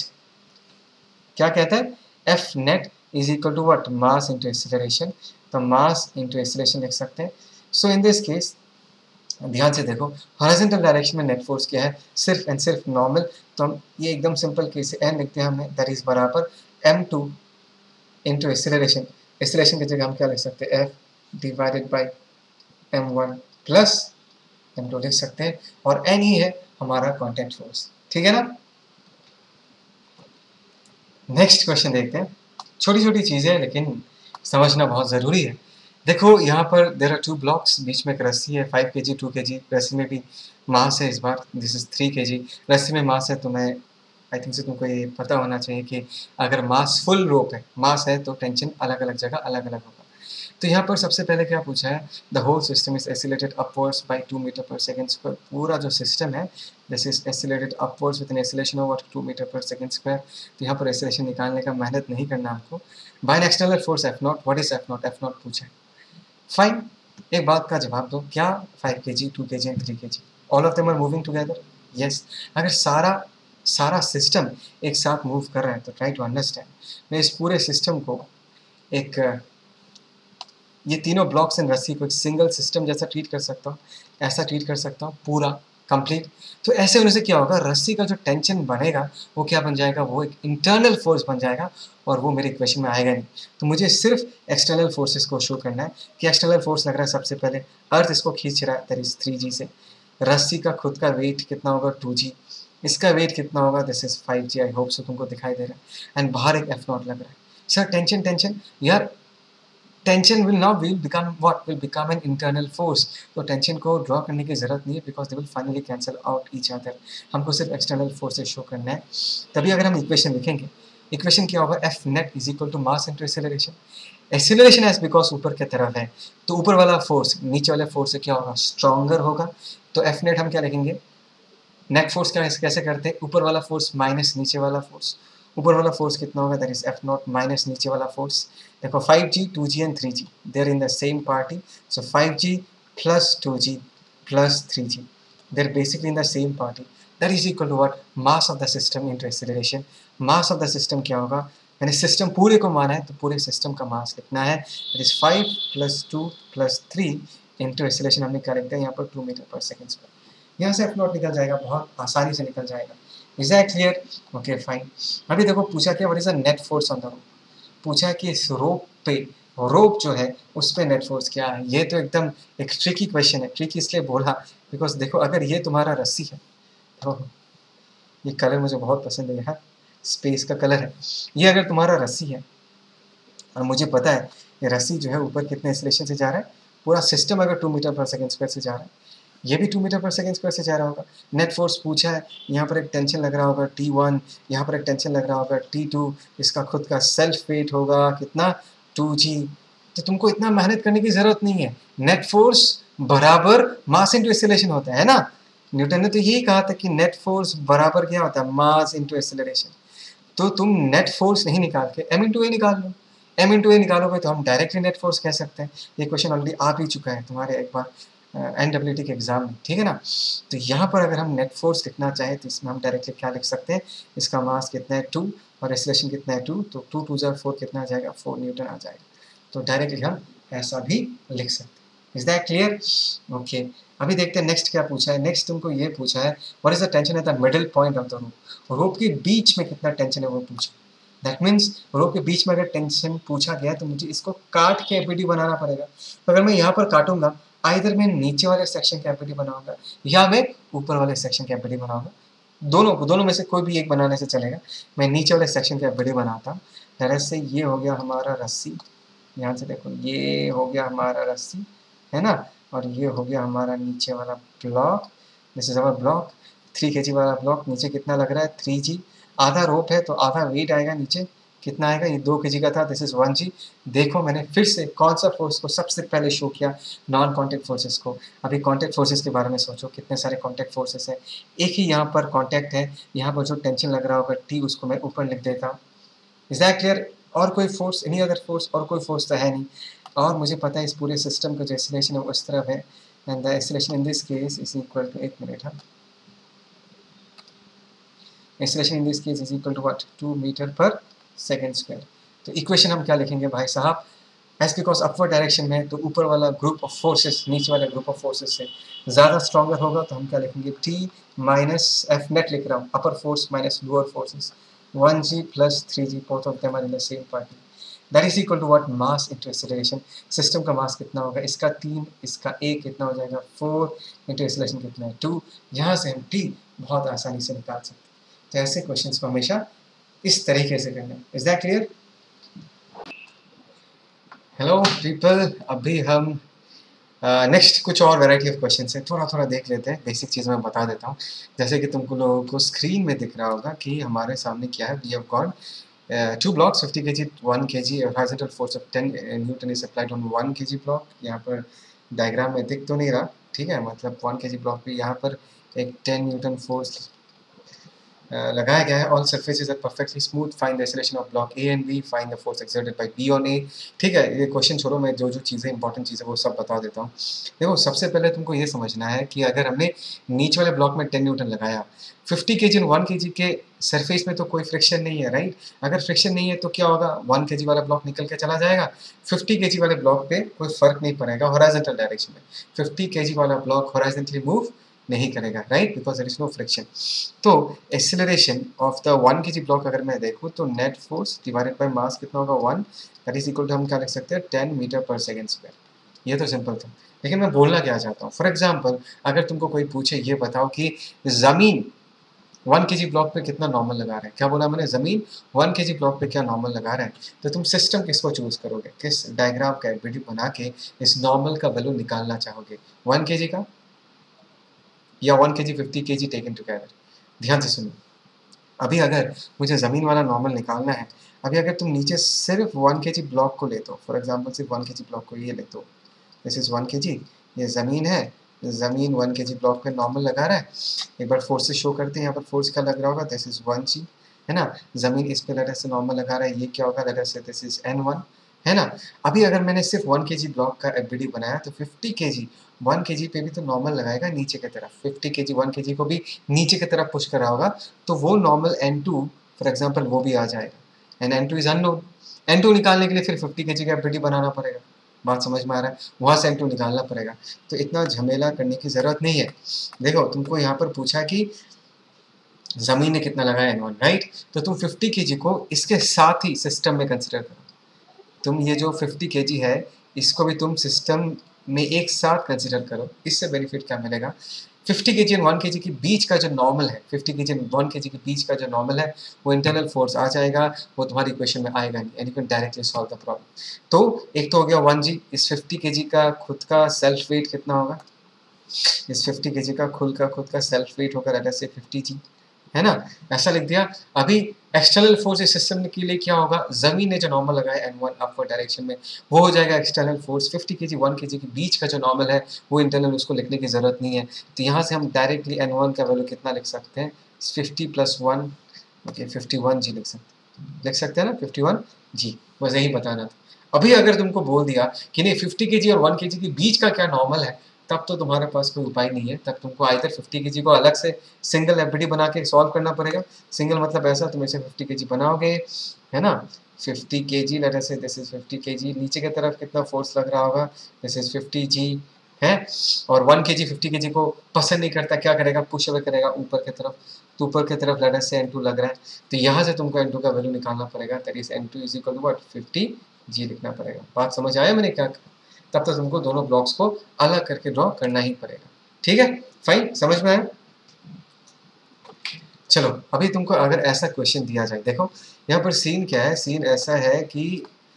क्या कहता है? F net is equal to what? Mass into acceleration. तो मास इनटू एक्सीलरेशन लिख सकते हैं। सो इन दिस केस ध्यान से देखो, हॉरिजॉन्टल डायरेक्शन में नेट फोर्स क्या है? सिर्फ एंड सिर्फ नॉर्मल। तो हम ये एकदम सिंपल केस से n लिखते हैं हमने, दैट इज बराबर M2 इंटू एक्सीलरेशन। एक्सीलरेशन की जगह हम क्या लिख सकते हैं? F divided by M1 plus M2 लिख सकते हैं, और n ही है हमारा कॉन्टैक्ट फोर्स। ठीक है ना? नेक्स्ट क्वेश्चन देखते हैं। छोटी छोटी चीज़ें हैं लेकिन समझना बहुत ज़रूरी है। देखो यहाँ पर देर आर 2 ब्लॉक्स, बीच में एक रस्सी है, 5 kg 2 kg। रस्सी में भी मास है, इस बार दिस इज 3 kg। रस्सी में मास है, तो मैं आई थिंक से तुमको ये पता होना चाहिए कि अगर मास फुल रोप है, मास है, तो टेंशन अलग अलग जगह अलग अलग होगा। तो यहाँ पर सबसे पहले क्या पूछा है? The whole system is accelerated upwards by 2 metre per second square. पूरा जो सिस्टम है this is accelerated upwards with an acceleration over 2 metre per second square. तो यहाँ पर एक्सीलरेशन निकालने का मेहनत नहीं करना हमको। By an external force F naught. What is F naught? F naught पूछा है। फाइन, एक बात का जवाब दो, क्या 5 kg 2 kg and 3 kg all of them are moving together? Yes. अगर सारा सिस्टम एक साथ मूव कर रहा है तो ट्राई टू अंडरस्टैंड। मैं इस पूरे सिस्टम को एक, ये तीनों ब्लॉक्स एंड रस्सी को एक सिंगल सिस्टम जैसा ट्रीट कर सकता हूँ, ऐसा ट्रीट कर सकता हूँ पूरा। कंप्लीट। तो ऐसे होने से क्या होगा, रस्सी का जो टेंशन बनेगा वो क्या बन जाएगा, वो एक इंटरनल फोर्स बन जाएगा और वो मेरे इक्वेशन में आएगा नहीं। तो मुझे सिर्फ एक्सटर्नल फोर्सेस को शो करना है कि एक्सटर्नल फोर्स लग रहा है सबसे पहले अर्थ इसको खींच रहा है, दैट इज 3g से। रस्सी का खुद का वेट कितना होगा 2g, इसका वेट कितना होगा, this is 5g। I hope so तुमको दिखाई दे रहा है। एंड बाहर एक F0 लग रहा है। सर टेंशन टेंशन यार, tension will not will become what, will become an internal force. तो टेंशन को ड्रॉ करने की जरूरत नहीं है because they will finally cancel out each other. हमको सिर्फ एक्सटर्नल फोर्सेस शो करना है। तभी अगर हम इक्वेशन लिखेंगे, इक्वेशन क्या होगा, F net is equal to mass into acceleration. Acceleration as because ऊपर की तरफ है तो ऊपर वाला फोर्स नीचे वाले फोर्स से क्या होगा, स्ट्रॉन्गर होगा। तो एफ नेट हम क्या लिखेंगे, नेट फोर्स क्या कैसे करते हैं, ऊपर वाला फोर्स माइनस नीचे वाला फोर्स। ऊपर वाला फोर्स कितना होगा, that is F naught minus नीचे वाला फोर्स। देखो 5g 2g and 3g they are in the same party, so 5g plus 2g plus 3g they are basically in the same party. That is equal to what, mass of the system into acceleration. Mass of the system क्या होगा, मैंने system पूरे को माना है तो पूरे system का मास लिखना है, that is 5 plus 2 plus 3 into acceleration हमने क्या लिखा है यहाँ पर 2 मीटर पर सेकेंड स्क्वायर। यहाँ से F0 निकल जाएगा, बहुत आसानी से निकल जाएगा। Is that clear? Okay fine. अभी देखो पूछा क्या, what is the net force on the rope. पूछा कि इस रोप पे, रोप जो है उस पे नेट फोर्स क्या है। ये तो एकदम एक ट्रिकी क्वेश्चन है। ट्रिकी इसलिए बोला बिकॉज देखो अगर ये तुम्हारा रस्सी है, तो ये कलर मुझे बहुत पसंद है यार, स्पेस का कलर है। ये अगर तुम्हारा रस्सी है और मुझे पता है ये रस्सी जो है ऊपर कितने एक्सेलरेशन से जा रहा है, पूरा सिस्टम अगर 2 मीटर पर सेकेंड स्क्वायर से जा रहा है, ये भी 2 मीटर पर सेकेंड स्क्वायर से जा रहा होगा। नेट फोर्स पूछा है, यहाँ पर एक टेंशन लग रहा होगा T1, यहाँ पर एक टेंशन लग रहा होगा T2, इसका खुद का सेल्फ वेट होगा कितना 2g। तो तुमको इतना मेहनत करने की जरूरत नहीं है। नेट फोर्स बराबर मास इंटू एक्सेलरेशन होता है ना। न्यूटन ने तो यही कहा था कि नेट फोर्स बराबर क्या होता है, मास इंटू एक्सेलरेशन। तो तुम नेट फोर्स नहीं निकाल के m इंटू ए निकाल लो। m इंटू ए निकालोगे तो हम डायरेक्टली नेट फोर्स कह सकते हैं। ये क्वेश्चन ऑलरेडी आ भी चुका है तुम्हारे एक बार NWT के एग्जाम में, ठीक है ना। तो यहाँ पर अगर हम नेट फोर्स लिखना चाहें तो इसमें हम डायरेक्टली क्या लिख सकते हैं, इसका मास कितना है 2 और एक्सेलरेशन कितना है 2, तो 2 2 4 कितना आ जाएगा, 4 न्यूटन आ जाएगा। तो डायरेक्टली हम ऐसा भी लिख सकते हैं। Is that clear? ओके अभी देखते हैं नेक्स्ट क्या पूछा है। नेक्स्ट तुमको ये पूछा है, what is the tension at the middle point of the rope. Rope के बीच में कितना टेंशन है वो पूछा। दैट मीन्स रोप के बीच में अगर टेंशन पूछा गया तो मुझे इसको काट के एपीडी बनाना पड़ेगा। तो अगर मैं यहाँ पर काटूंगा, आइदर मैं नीचे वाले सेक्शन की एपीडी बनाऊंगा या मैं ऊपर वाले सेक्शन की एपीडी बनाऊंगा। दोनों में से कोई भी एक बनाने से चलेगा। मैं नीचे वाले सेक्शन की एपीडी बनाता हूँ। तरह से ये हो गया हमारा रस्सी, यहाँ से देखो ये हो गया हमारा रस्सी, है ना, और ये हो गया हमारा नीचे वाला block. This is our block, 3 kg वाला ब्लॉक। नीचे कितना लग रहा है 3g। आधा रोप है तो आधा वेट आएगा नीचे, कितना आएगा, ये 2 kg का था, दिस इज 1g। देखो मैंने फिर से कौन सा फोर्स को सबसे पहले शो किया, नॉन कॉन्टैक्ट फोर्सेस को। अभी कॉन्टैक्ट फोर्सेस के बारे में सोचो, कितने सारे कॉन्टैक्ट फोर्सेस है। एक ही यहाँ पर कॉन्टैक्ट है, यहाँ पर जो टेंशन लग रहा होगा T, उसको मैं ऊपर लिख देता हूँ। Is that clear? और कोई फोर्स, एनी अदर फोर्स, और कोई फोर्स तो है नहीं। और मुझे पता है इस पूरे सिस्टम का जो एक्सेलरेशन है वो इस तरफ है, and the acceleration in this case is equal to, एक मिनट, हाँ, acceleration in this case is equal to what, 2 metre per second square. तो इक्वेशन हम क्या लिखेंगे भाई साहब, एज बिकॉज अपवर्ड डायरेक्शन में तो ऊपर वाला ग्रुप ऑफ फोर्सेस नीचे वाले ग्रुप ऑफ फोर्सेस से ज़्यादा स्ट्रॉन्गर होगा, तो हम क्या लिखेंगे, T माइनस एफ नेट लिख रहा हूँ, upper force minus lower forces, 1g plus 3g, both of them are in the same party. That is equal to what, mass into acceleration. System का मास कितना होगा, इसका 3, इसका 1, कितना हो जाएगा 4, इंटू एक्सेलरेशन कितना है 2। यहाँ से हम T बहुत आसानी से निकाल सकते हैं। तो ऐसे क्वेश्चंस को हमेशा इस तरीके से करना है। Is that clear? Hello people, अभी हम नेक्स्ट कुछ और वैरायटी ऑफ क्वेश्चन है, थोड़ा थोड़ा देख लेते हैं। बेसिक चीज़ मैं बता देता हूँ। जैसे कि तुमको लोगों को स्क्रीन में दिख रहा होगा कि हमारे सामने क्या है, we have got 2 blocks 50 kg 1 kg, horizontal force of 10 Newton is applied on 1 kg block। यहाँ पर डायग्राम में दिख तो नहीं रहा, ठीक है, मतलब 1 kg ब्लॉक पे यहाँ पर एक 10 न्यूटन फोर्स लगाया गया है। All surfaces are perfectly smooth, find the acceleration of block A and B, find the force exerted by B on A. ठीक है, ये क्वेश्चन छोड़ो, मैं जो जो चीज़ें इंपॉर्टेंट चीज़ें वो सब बता देता हूँ। देखो सबसे पहले तुमको ये समझना है कि अगर हमने नीचे वाले ब्लॉक में 10 न्यूटन लगाया, 50 kg और 1 kg के सरफेस में तो कोई फ्रिक्शन नहीं है, राइट। अगर फ्रिक्शन नहीं है तो क्या होगा, 1 kg वाला ब्लॉक निकल के चला जाएगा, 50 kg वाले ब्लॉक पे कोई फर्क नहीं पड़ेगा हॉरिजॉन्टल डायरेक्शन में। 50 kg वाला ब्लॉक हॉरिजॉन्टली मूव नहीं करेगा, right, because there is no friction. तो acceleration of the 1 kg block अगर मैं देखूँ तो net force divided by mass कितना होगा 1, दैट इज इक्वल टू हम क्या लिख सकते हैं 10 मीटर पर सेकेंड स्क्वायर। ये तो सिंपल था, लेकिन मैं बोलना क्या चाहता हूँ, फॉर एग्जाम्पल अगर तुमको कोई पूछे ये बताओ कि ज़मीन 1 kg ब्लॉक पे कितना नॉर्मल लगा रहा है, क्या बोला मैंने, ज़मीन 1 kg ब्लॉक पे क्या नॉर्मल लगा रहा है, तो तुम सिस्टम किसको चूज करोगे, किस डायग्राम का वीडियो बना के इस नॉर्मल का वैल्यू निकालना चाहोगे, 1 kg का या 1 kg 50 kg टेकन टुगेदर। ध्यान से सुनो, अभी अगर मुझे ज़मीन वाला नॉर्मल निकालना है, अभी अगर तुम नीचे सिर्फ 1 kg ब्लॉक को ले दो, फॉर एग्जांपल सिर्फ 1 kg ब्लॉक को ये ले दो, दिस इज 1 kg, ये ज़मीन है, ज़मीन 1 kg ब्लॉक पे नॉर्मल लगा रहा है। एक बार फोर्स से शो करते हैं, यहाँ पर फोर्स क्या लग रहा होगा, दिस इज 1g, है ना, ज़मीन इस पे लेटर से नॉर्मल लगा रहा है, ये क्या होगा, लेटर से दिस इज n1, है ना। अभी अगर मैंने सिर्फ 1 kg ब्लॉक का एफबीडी बनाया तो 50 kg 1 kg पे भी तो नॉर्मल लगाएगा नीचे की तरफ, 50 kg 1 kg को भी नीचे की तरफ पुश कर रहा होगा, तो वो नॉर्मल n2 फॉर एग्जांपल वो भी आ जाएगा, and n2 is unknown. n2 निकालने के लिए फिर 50 kg का एफबीडी बनाना पड़ेगा, बात समझ में आ रहा है, वहाँ से n2 निकालना पड़ेगा, तो इतना झमेला करने की ज़रूरत नहीं है। देखो तुमको यहाँ पर पूछा कि ज़मीन ने कितना लगाया n1, राइट, तो तुम 50 kg को इसके साथ ही सिस्टम में कंसिडर करो, तुम ये जो 50 kg है इसको भी तुम सिस्टम में एक साथ कंसिडर करो, इससे बेनिफिट क्या मिलेगा, 50 kg और 1 kg के बीच का जो नॉर्मल है, 50 kg और 1 kg के बीच का जो नॉर्मल है वो इंटरनल फोर्स आ जाएगा, वो तुम्हारी इक्वेशन में आएगा नहीं, and you can directly solve the problem. तो एक तो हो गया 1g, इस 50 kg का खुद का सेल्फ वेट कितना होगा, इस 50 kg का खुद का सेल्फ वेट होगा, लेट अस से 50g, है ना, ऐसा लिख दिया। अभी एक्सटर्नल फोर्स इस सिस्टम के लिए क्या होगा, जमीन ने जो नॉर्मल लगाया n1 अपवर्ड डायरेक्शन में, वो हो जाएगा एक्सटर्नल फोर्स, 50 kg 1 kg के बीच का जो नॉर्मल है वो इंटरनल, उसको लिखने की जरूरत नहीं है, तो यहाँ से हम डायरेक्टली n1 का वैल्यू कितना लिख सकते हैं, 50 + 1, ओके 51g लिख सकते हैं ना, 51g, बस यही बताना था। अभी अगर तुमको बोल दिया कि नहीं 50 kg और 1 kg के बीच का क्या नॉर्मल है, तब तो तुम्हारे पास कोई उपाय नहीं है, तब तुमको आइदर 50 kg को अलग से सिंगल एफबीडी बना के सॉल्व करना पड़ेगा, सिंगल मतलब ऐसा तुम इसे 50 kg बनाओगे, है ना, 50 kg late us say this is 50 kg, नीचे की तरफ कितना फोर्स लग रहा होगा, दिस इज 50g है, और 1 kg 50 kg को पसंद नहीं करता, क्या करेगा, पुश अवे करेगा ऊपर की तरफ, तो ऊपर की तरफ लेट अस से n2 लग रहा है, तो यहाँ से तुमको n2 का वैल्यू निकालना पड़ेगा, that is n2 is equal to what 50g लिखना पड़ेगा। बात समझ आया मैंने क्या कहा, तब तक तुमको दोनों ब्लॉक्स को अलग करके ड्रॉ करना ही पड़ेगा, ठीक है, फाइन, समझ में आया। चलो अभी तुमको अगर ऐसा क्वेश्चन दिया जाए, देखो यहाँ पर सीन क्या है, सीन ऐसा है कि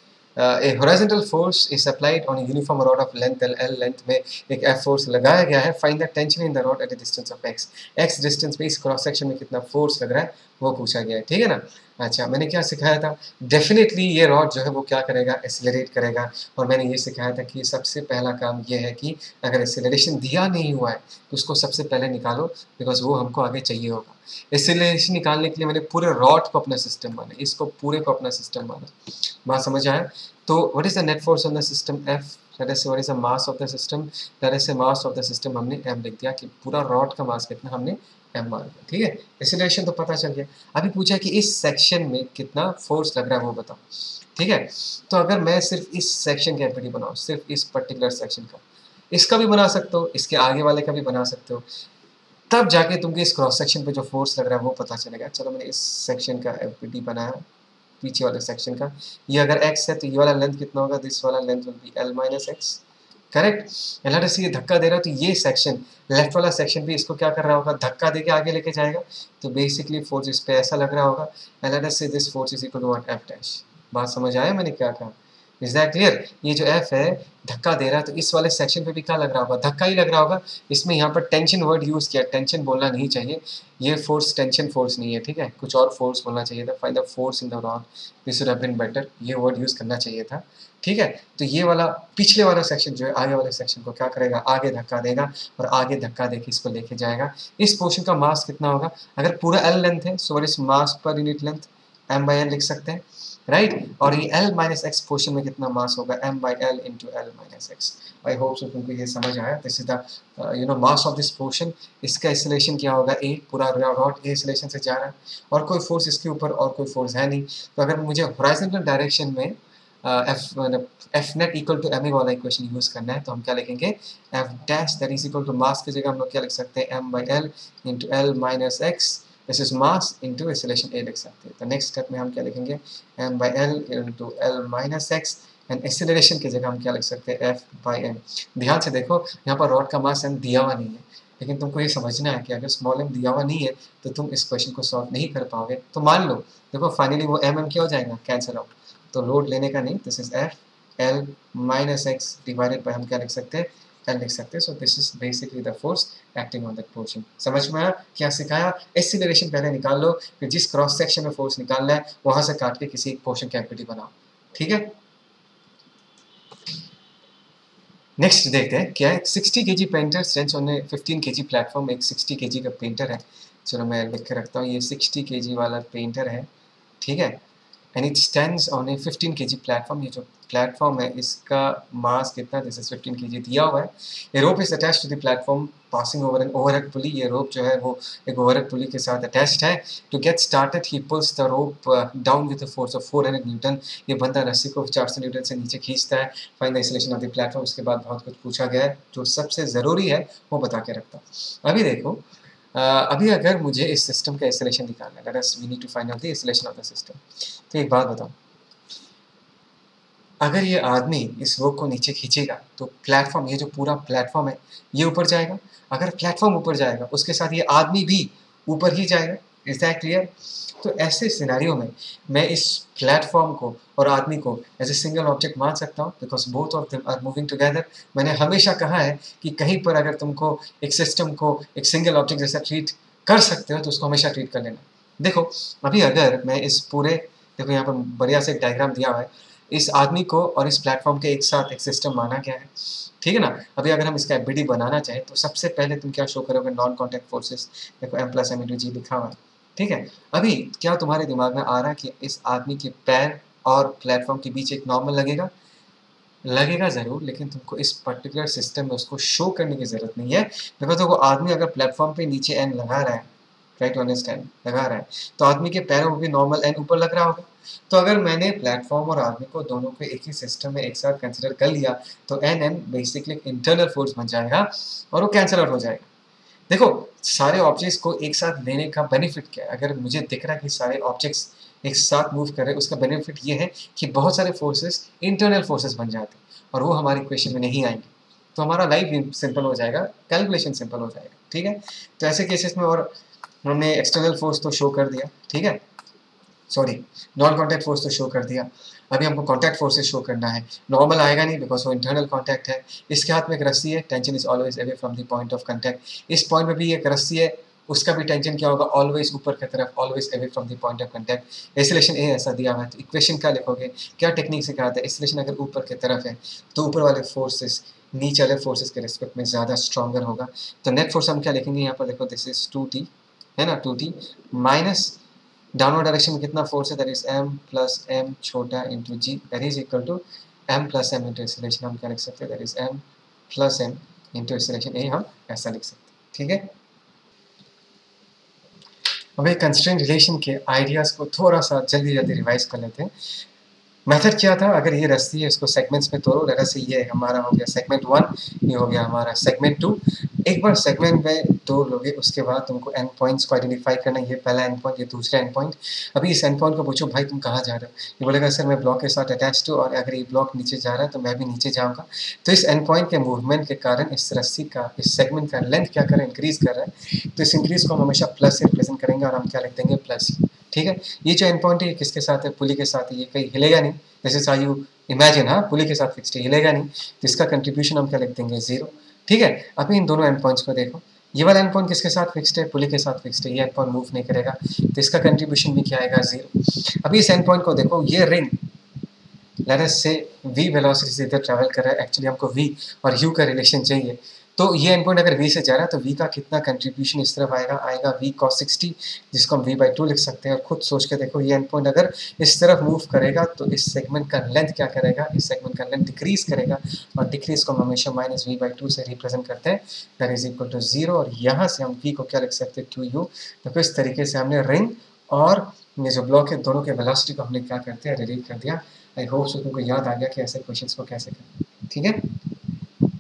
a horizontal force is applied on a uniform rod of length L length में एक F force लगाया गया है, find the tension in the rod at a distance of x distance पे इस क्रॉस सेक्शन में कितना फोर्स लग रहा है वो पूछा गया है, ठीक है ना। अच्छा मैंने क्या सिखाया था, डेफिनेटली ये रॉड जो है वो क्या करेगा, एक्सेलरेट करेगा, और मैंने ये सिखाया था कि सबसे पहला काम ये है कि अगर एक्सेलरेशन दिया नहीं हुआ है तो उसको सबसे पहले निकालो, बिकॉज वो हमको आगे चाहिए होगा। एक्सेलरेशन निकालने के लिए मैंने पूरे रॉड को अपना सिस्टम माना, इसको पूरे को अपना सिस्टम माना, बात समझ आया। तो what is the net force on the system F, that is what is the mass of the system, that is the mass of the system हमने m लिख दिया, कि पूरा रॉड का मास कितना हमने m मान लिया, ठीक है, एक्सेलरेशन तो पता चल गया। अभी पूछा कि इस सेक्शन में कितना फोर्स लग रहा है वो बताओ, ठीक है। तो अगर मैं सिर्फ इस सेक्शन का एफबीडी बनाऊँ, सिर्फ इस पर्टिकुलर सेक्शन का, इसका भी बना सकते हो, इसके आगे वाले का भी बना सकते हो, तब जाके तुमको इस क्रॉस सेक्शन पे जो फोर्स लग रहा है वो पता चलेगा। चलो मैंने इस सेक्शन का एफबीडी बनाया, पीछे वाले सेक्शन का, ये अगर x है तो ये वाला लेंथ कितना होगा, दिस वाला length will be l minus x, correct. Let us say ये धक्का दे रहा है तो ये सेक्शन लेफ्ट वाला सेक्शन भी इसको क्या कर रहा होगा, धक्का देके आगे लेके जाएगा, तो बेसिकली फोर्स इस पे ऐसा लग रहा होगा, let us say this force is equal to what f dash. बात समझ आया मैंने क्या कहा, इज दैट क्लियर। ये जो f है धक्का दे रहा है तो इस वाले सेक्शन पे भी क्या लग रहा होगा, धक्का ही लग रहा होगा। इसमें यहाँ पर टेंशन वर्ड यूज किया, टेंशन बोलना नहीं चाहिए, ये फोर्स टेंशन फोर्स नहीं है, ठीक है, कुछ और फोर्स बोलना चाहिए था, find the force in the rod, this would have been better, ये वर्ड यूज करना चाहिए था, ठीक है। तो ये वाला पिछले वाला सेक्शन जो है आगे वाले सेक्शन को क्या करेगा, आगे धक्का देगा, और आगे धक्का देके इसको लेके जाएगा। इस पोर्शन का मास कितना होगा, अगर पूरा l लेंथ है so what is mass per unit length, m/l लिख सकते हैं, राइट। और ये l माइनस एक्स पोर्शन में कितना मास होगा, m/l into l minus x. I hope so तुमको ये समझ आया। This is the mass of this portion, इसका एक्सेलरेशन क्या होगा a, पूरा रॉड a एक्सेलरेशन से जा रहा है, और कोई फोर्स इसके ऊपर और कोई फोर्स है नहीं। तो अगर मुझे हॉरिजॉन्टल डायरेक्शन में F net equal to M वाला इक्वेशन यूज करना है, तो हम क्या लिखेंगे, F dash that is equal to mass की जगह हम लोग क्या लिख सकते हैं, M by L into L minus X, this is mass into acceleration A लिख सकते हैं। तो नेक्स्ट स्टेप में हम क्या लिखेंगे, M by L into L minus X, and acceleration की जगह हम क्या लिख सकते हैं, एफ बाई एम। ध्यान से देखो, यहाँ पर रॉड का मास एम दिया हुआ नहीं है, लेकिन तुमको ये समझना है कि अगर स्मॉल एम दिया हुआ नहीं है तो तुम इस क्वेश्चन को सॉल्व नहीं कर पाओगे। तो मान लो देखो फाइनली वो एम क्या हो जाएगा, कैंसिल आउट, तो लोड लेने का नहीं, this is F L minus X divided by हम क्या लिख सकते हैं, एल लिख सकते हैं। So this is basically the force acting on that portion. समझ में आया क्या सिखाया? एक्सीलरेशन पहले निकाल लो, फिर जिस क्रॉस सेक्शन में फोर्स निकालना है वहां से काट के किसी एक पोर्शन कैपिटी बनाओ, ठीक है। नेक्स्ट देखते हैं क्या है, 60 kg painter stands on a 15 kg platform. एक 60 kg का पेंटर है, चलो मैं लिख के रखता हूँ, ये 60 kg वाला पेंटर है, ठीक है, and it stands on a 15 kg platform. ये जो प्लेटफॉर्म है इसका मास कितना, दिस इज 15 kg दिया हुआ है। ये rope is attached to the platform passing over an overhead pulley. ये रोप जो है वो एक ओवरहेड पुली के साथ अटैच्ड है। To get started he pulls the rope down with a force of 400 newton. ये बंदा रस्सी को 400 न्यूटन से नीचे खींचता है। Find the acceleration of the platform. उसके बाद बहुत कुछ पूछा गया है, जो सबसे ज़रूरी है वो बता के रखता हूँ। अभी देखो, अभी अगर मुझे इस सिस्टम का एक्सेलरेशन निकालना है, let us we need to find out the acceleration of the system. तो एक बात बताओ, अगर ये आदमी इस रोप को नीचे खींचेगा तो प्लेटफॉर्म, ये जो पूरा प्लेटफॉर्म है ये ऊपर जाएगा। अगर प्लेटफॉर्म ऊपर जाएगा उसके साथ ये आदमी भी ऊपर ही जाएगा। Is that clear? तो ऐसे सिनेरियो में मैं इस प्लेटफॉर्म को और आदमी को एज ए सिंगल ऑब्जेक्ट मान सकता हूँ, because both of them are moving together. मैंने हमेशा कहा है कि कहीं पर अगर तुमको एक सिस्टम को एक सिंगल ऑब्जेक्ट जैसा ट्रीट कर सकते हो तो उसको हमेशा ट्रीट कर लेना। देखो अभी अगर मैं इस पूरे, देखो यहाँ पर बढ़िया से एक डायग्राम दिया हुआ है, इस आदमी को और इस प्लेटफॉर्म के एक साथ एक सिस्टम माना गया है, ठीक है ना। अभी अगर हम इसका एफबीडी बनाना चाहें तो सबसे पहले तुम क्या शो करोगे, नॉन कॉन्टैक्ट फोर्सेस। देखो M plus M into G लिखा हुआ है, ठीक है। अभी क्या तुम्हारे दिमाग में आ रहा है कि इस आदमी के पैर और प्लेटफॉर्म के बीच एक नॉर्मल लगेगा? लगेगा ज़रूर, लेकिन तुमको इस पर्टिकुलर सिस्टम में उसको शो करने की ज़रूरत नहीं है। देखो तो वो आदमी अगर प्लेटफॉर्म पे नीचे एन लगा रहा है, ट्राई टू अंडरस्टैंड, लगा रहा है, तो आदमी के पैरों में भी नॉर्मल एन ऊपर लग रहा होगा। तो अगर मैंने प्लेटफॉर्म और आदमी को दोनों को एक ही सिस्टम में एक साथ कंसिडर कर लिया तो N N basically internal force बन जाएगा और वो कैंसिल आउट हो जाएगा। देखो सारे ऑब्जेक्ट्स को एक साथ लेने का बेनिफिट क्या है? अगर मुझे दिख रहा है कि सारे ऑब्जेक्ट्स एक साथ मूव कर रहे हैं, उसका बेनिफिट ये है कि बहुत सारे फोर्सेस इंटरनल फोर्सेस बन जाते हैं और वो हमारी इक्वेशन में नहीं आएंगे। तो हमारा लाइफ सिंपल हो जाएगा, कैलकुलेशन सिंपल हो जाएगा, ठीक है। तो ऐसे केसेस में और हमने एक्सटर्नल फोर्स तो शो कर दिया, ठीक है, सॉरी नॉन कॉन्टैक्ट फोर्स तो शो कर दिया। अभी हमको कॉन्टैक्ट फोर्सेस शो करना है। नॉर्मल आएगा नहीं बिकॉज वो इंटरनल कॉन्टैक्ट है। इसके हाथ में एक रस्सी है, tension is always away from the point of contact. इस पॉइंट में भी एक रस्सी है, उसका भी टेंशन क्या होगा, ऑलवेज ऊपर की तरफ, always away from the point of contact. Acceleration A ऐसा दिया हुआ है, तो इक्वेशन क्या लिखोगे, क्या टेक्निक से कहा था, एक्सेलरेशन अगर ऊपर की तरफ है तो ऊपर वाले फोर्सेस नीचे वाले फोर्सेस के रिस्पेक्ट में ज़्यादा स्ट्रॉन्गर होगा। तो नेट फोर्स हम क्या लिखेंगे यहाँ पर, देखो दिस इज 2t है ना, 2t माइनस डाउनवर्ड डायरेक्शन में कितना फोर्स है, that is m plus m छोटा into G, that is equal to m plus m into acceleration. हम क्या लिख सकते हैं, that is m plus m into acceleration A, हम ऐसा लिख सकते हैं, ठीक है। अब एक कंस्ट्रेंट रिलेशन के आइडियाज़ को थोड़ा सा जल्दी जल्दी रिवाइज कर लेते हैं। मेथड क्या था, अगर ये रस्सी है इसको सेगमेंट्स में तोड़ो, लेट अस से ये हमारा हो गया सेगमेंट 1, ये हो गया हमारा सेगमेंट 2। एक बार सेगमेंट में तोड़ लोगे उसके बाद तुमको एंड पॉइंट्स को आइडेंटिफाई करना, ये पहला एंड पॉइंट, ये दूसरा एंड पॉइंट। अभी इस एंड पॉइंट को पूछो भाई तुम कहाँ जा रहे हो, ये बोलेगा सर मैं ब्लॉक के साथ अटैच हूँ और अगर ये ब्लॉक नीचे जा रहा है तो मैं भी नीचे जाऊँगा। तो इस एंड पॉइंट के मूवमेंट के कारण इस रस्सी का, इस सेगमेंट का लेंथ क्या कर रहा है, इंक्रीज कर रहा है। तो इस इंक्रीज को हम हमेशा प्लस से रिप्रेजेंट करेंगे और हम क्या लिख देंगे, प्लस, ठीक है। ये जो एंड पॉइंट है किसके साथ है, पुली के साथ है, ये कहीं हिलेगा नहीं, जैसे सा यू इमेजिन, हाँ पुली के साथ फिक्स्ड है, हिलेगा नहीं, तो इसका कंट्रीब्यूशन हम क्या लिख देंगे, 0, ठीक है। अभी इन दोनों एंड पॉइंट्स को देखो, ये वाला एंड पॉइंट किसके साथ फिक्स्ड है, पुली के साथ फिक्स्ड है, ये एंड पॉइंट मूव नहीं करेगा, तो इसका कंट्रीब्यूशन भी क्या आएगा, 0। अभी इस एंड पॉइंट को देखो, ये रिंग लेट अस से v वेलोसिटी से इधर ट्रैवल कर रहा है, एक्चुअली हमको v और u का रिलेशन चाहिए। तो ये एंड पॉइंट अगर v से जा रहा है तो v का कितना कंट्रीब्यूशन इस तरफ आएगा, आएगा v cos 60, जिसको हम v/2 लिख सकते हैं। और खुद सोच के देखो, ये एंड पॉइंट अगर इस तरफ मूव करेगा तो इस सेगमेंट का लेंथ क्या करेगा, इस सेगमेंट का लेंथ डिक्रीज करेगा, और डिक्रीज को हम हमेशा माइनस v/2 से रिप्रेजेंट करते हैं, दैट इज इक्वल टू 0। और यहाँ से हम v को क्या लिख सकते हैं, 2u। देखो इस तरीके से हमने रिंग और ये जो ब्लॉक है दोनों के वेलोसिटी को हमने क्या करते हैं रिलीव कर दिया। आई होप सो तुमको याद आ गया कि ऐसे क्वेश्चंस को कैसे करना, ठीक है।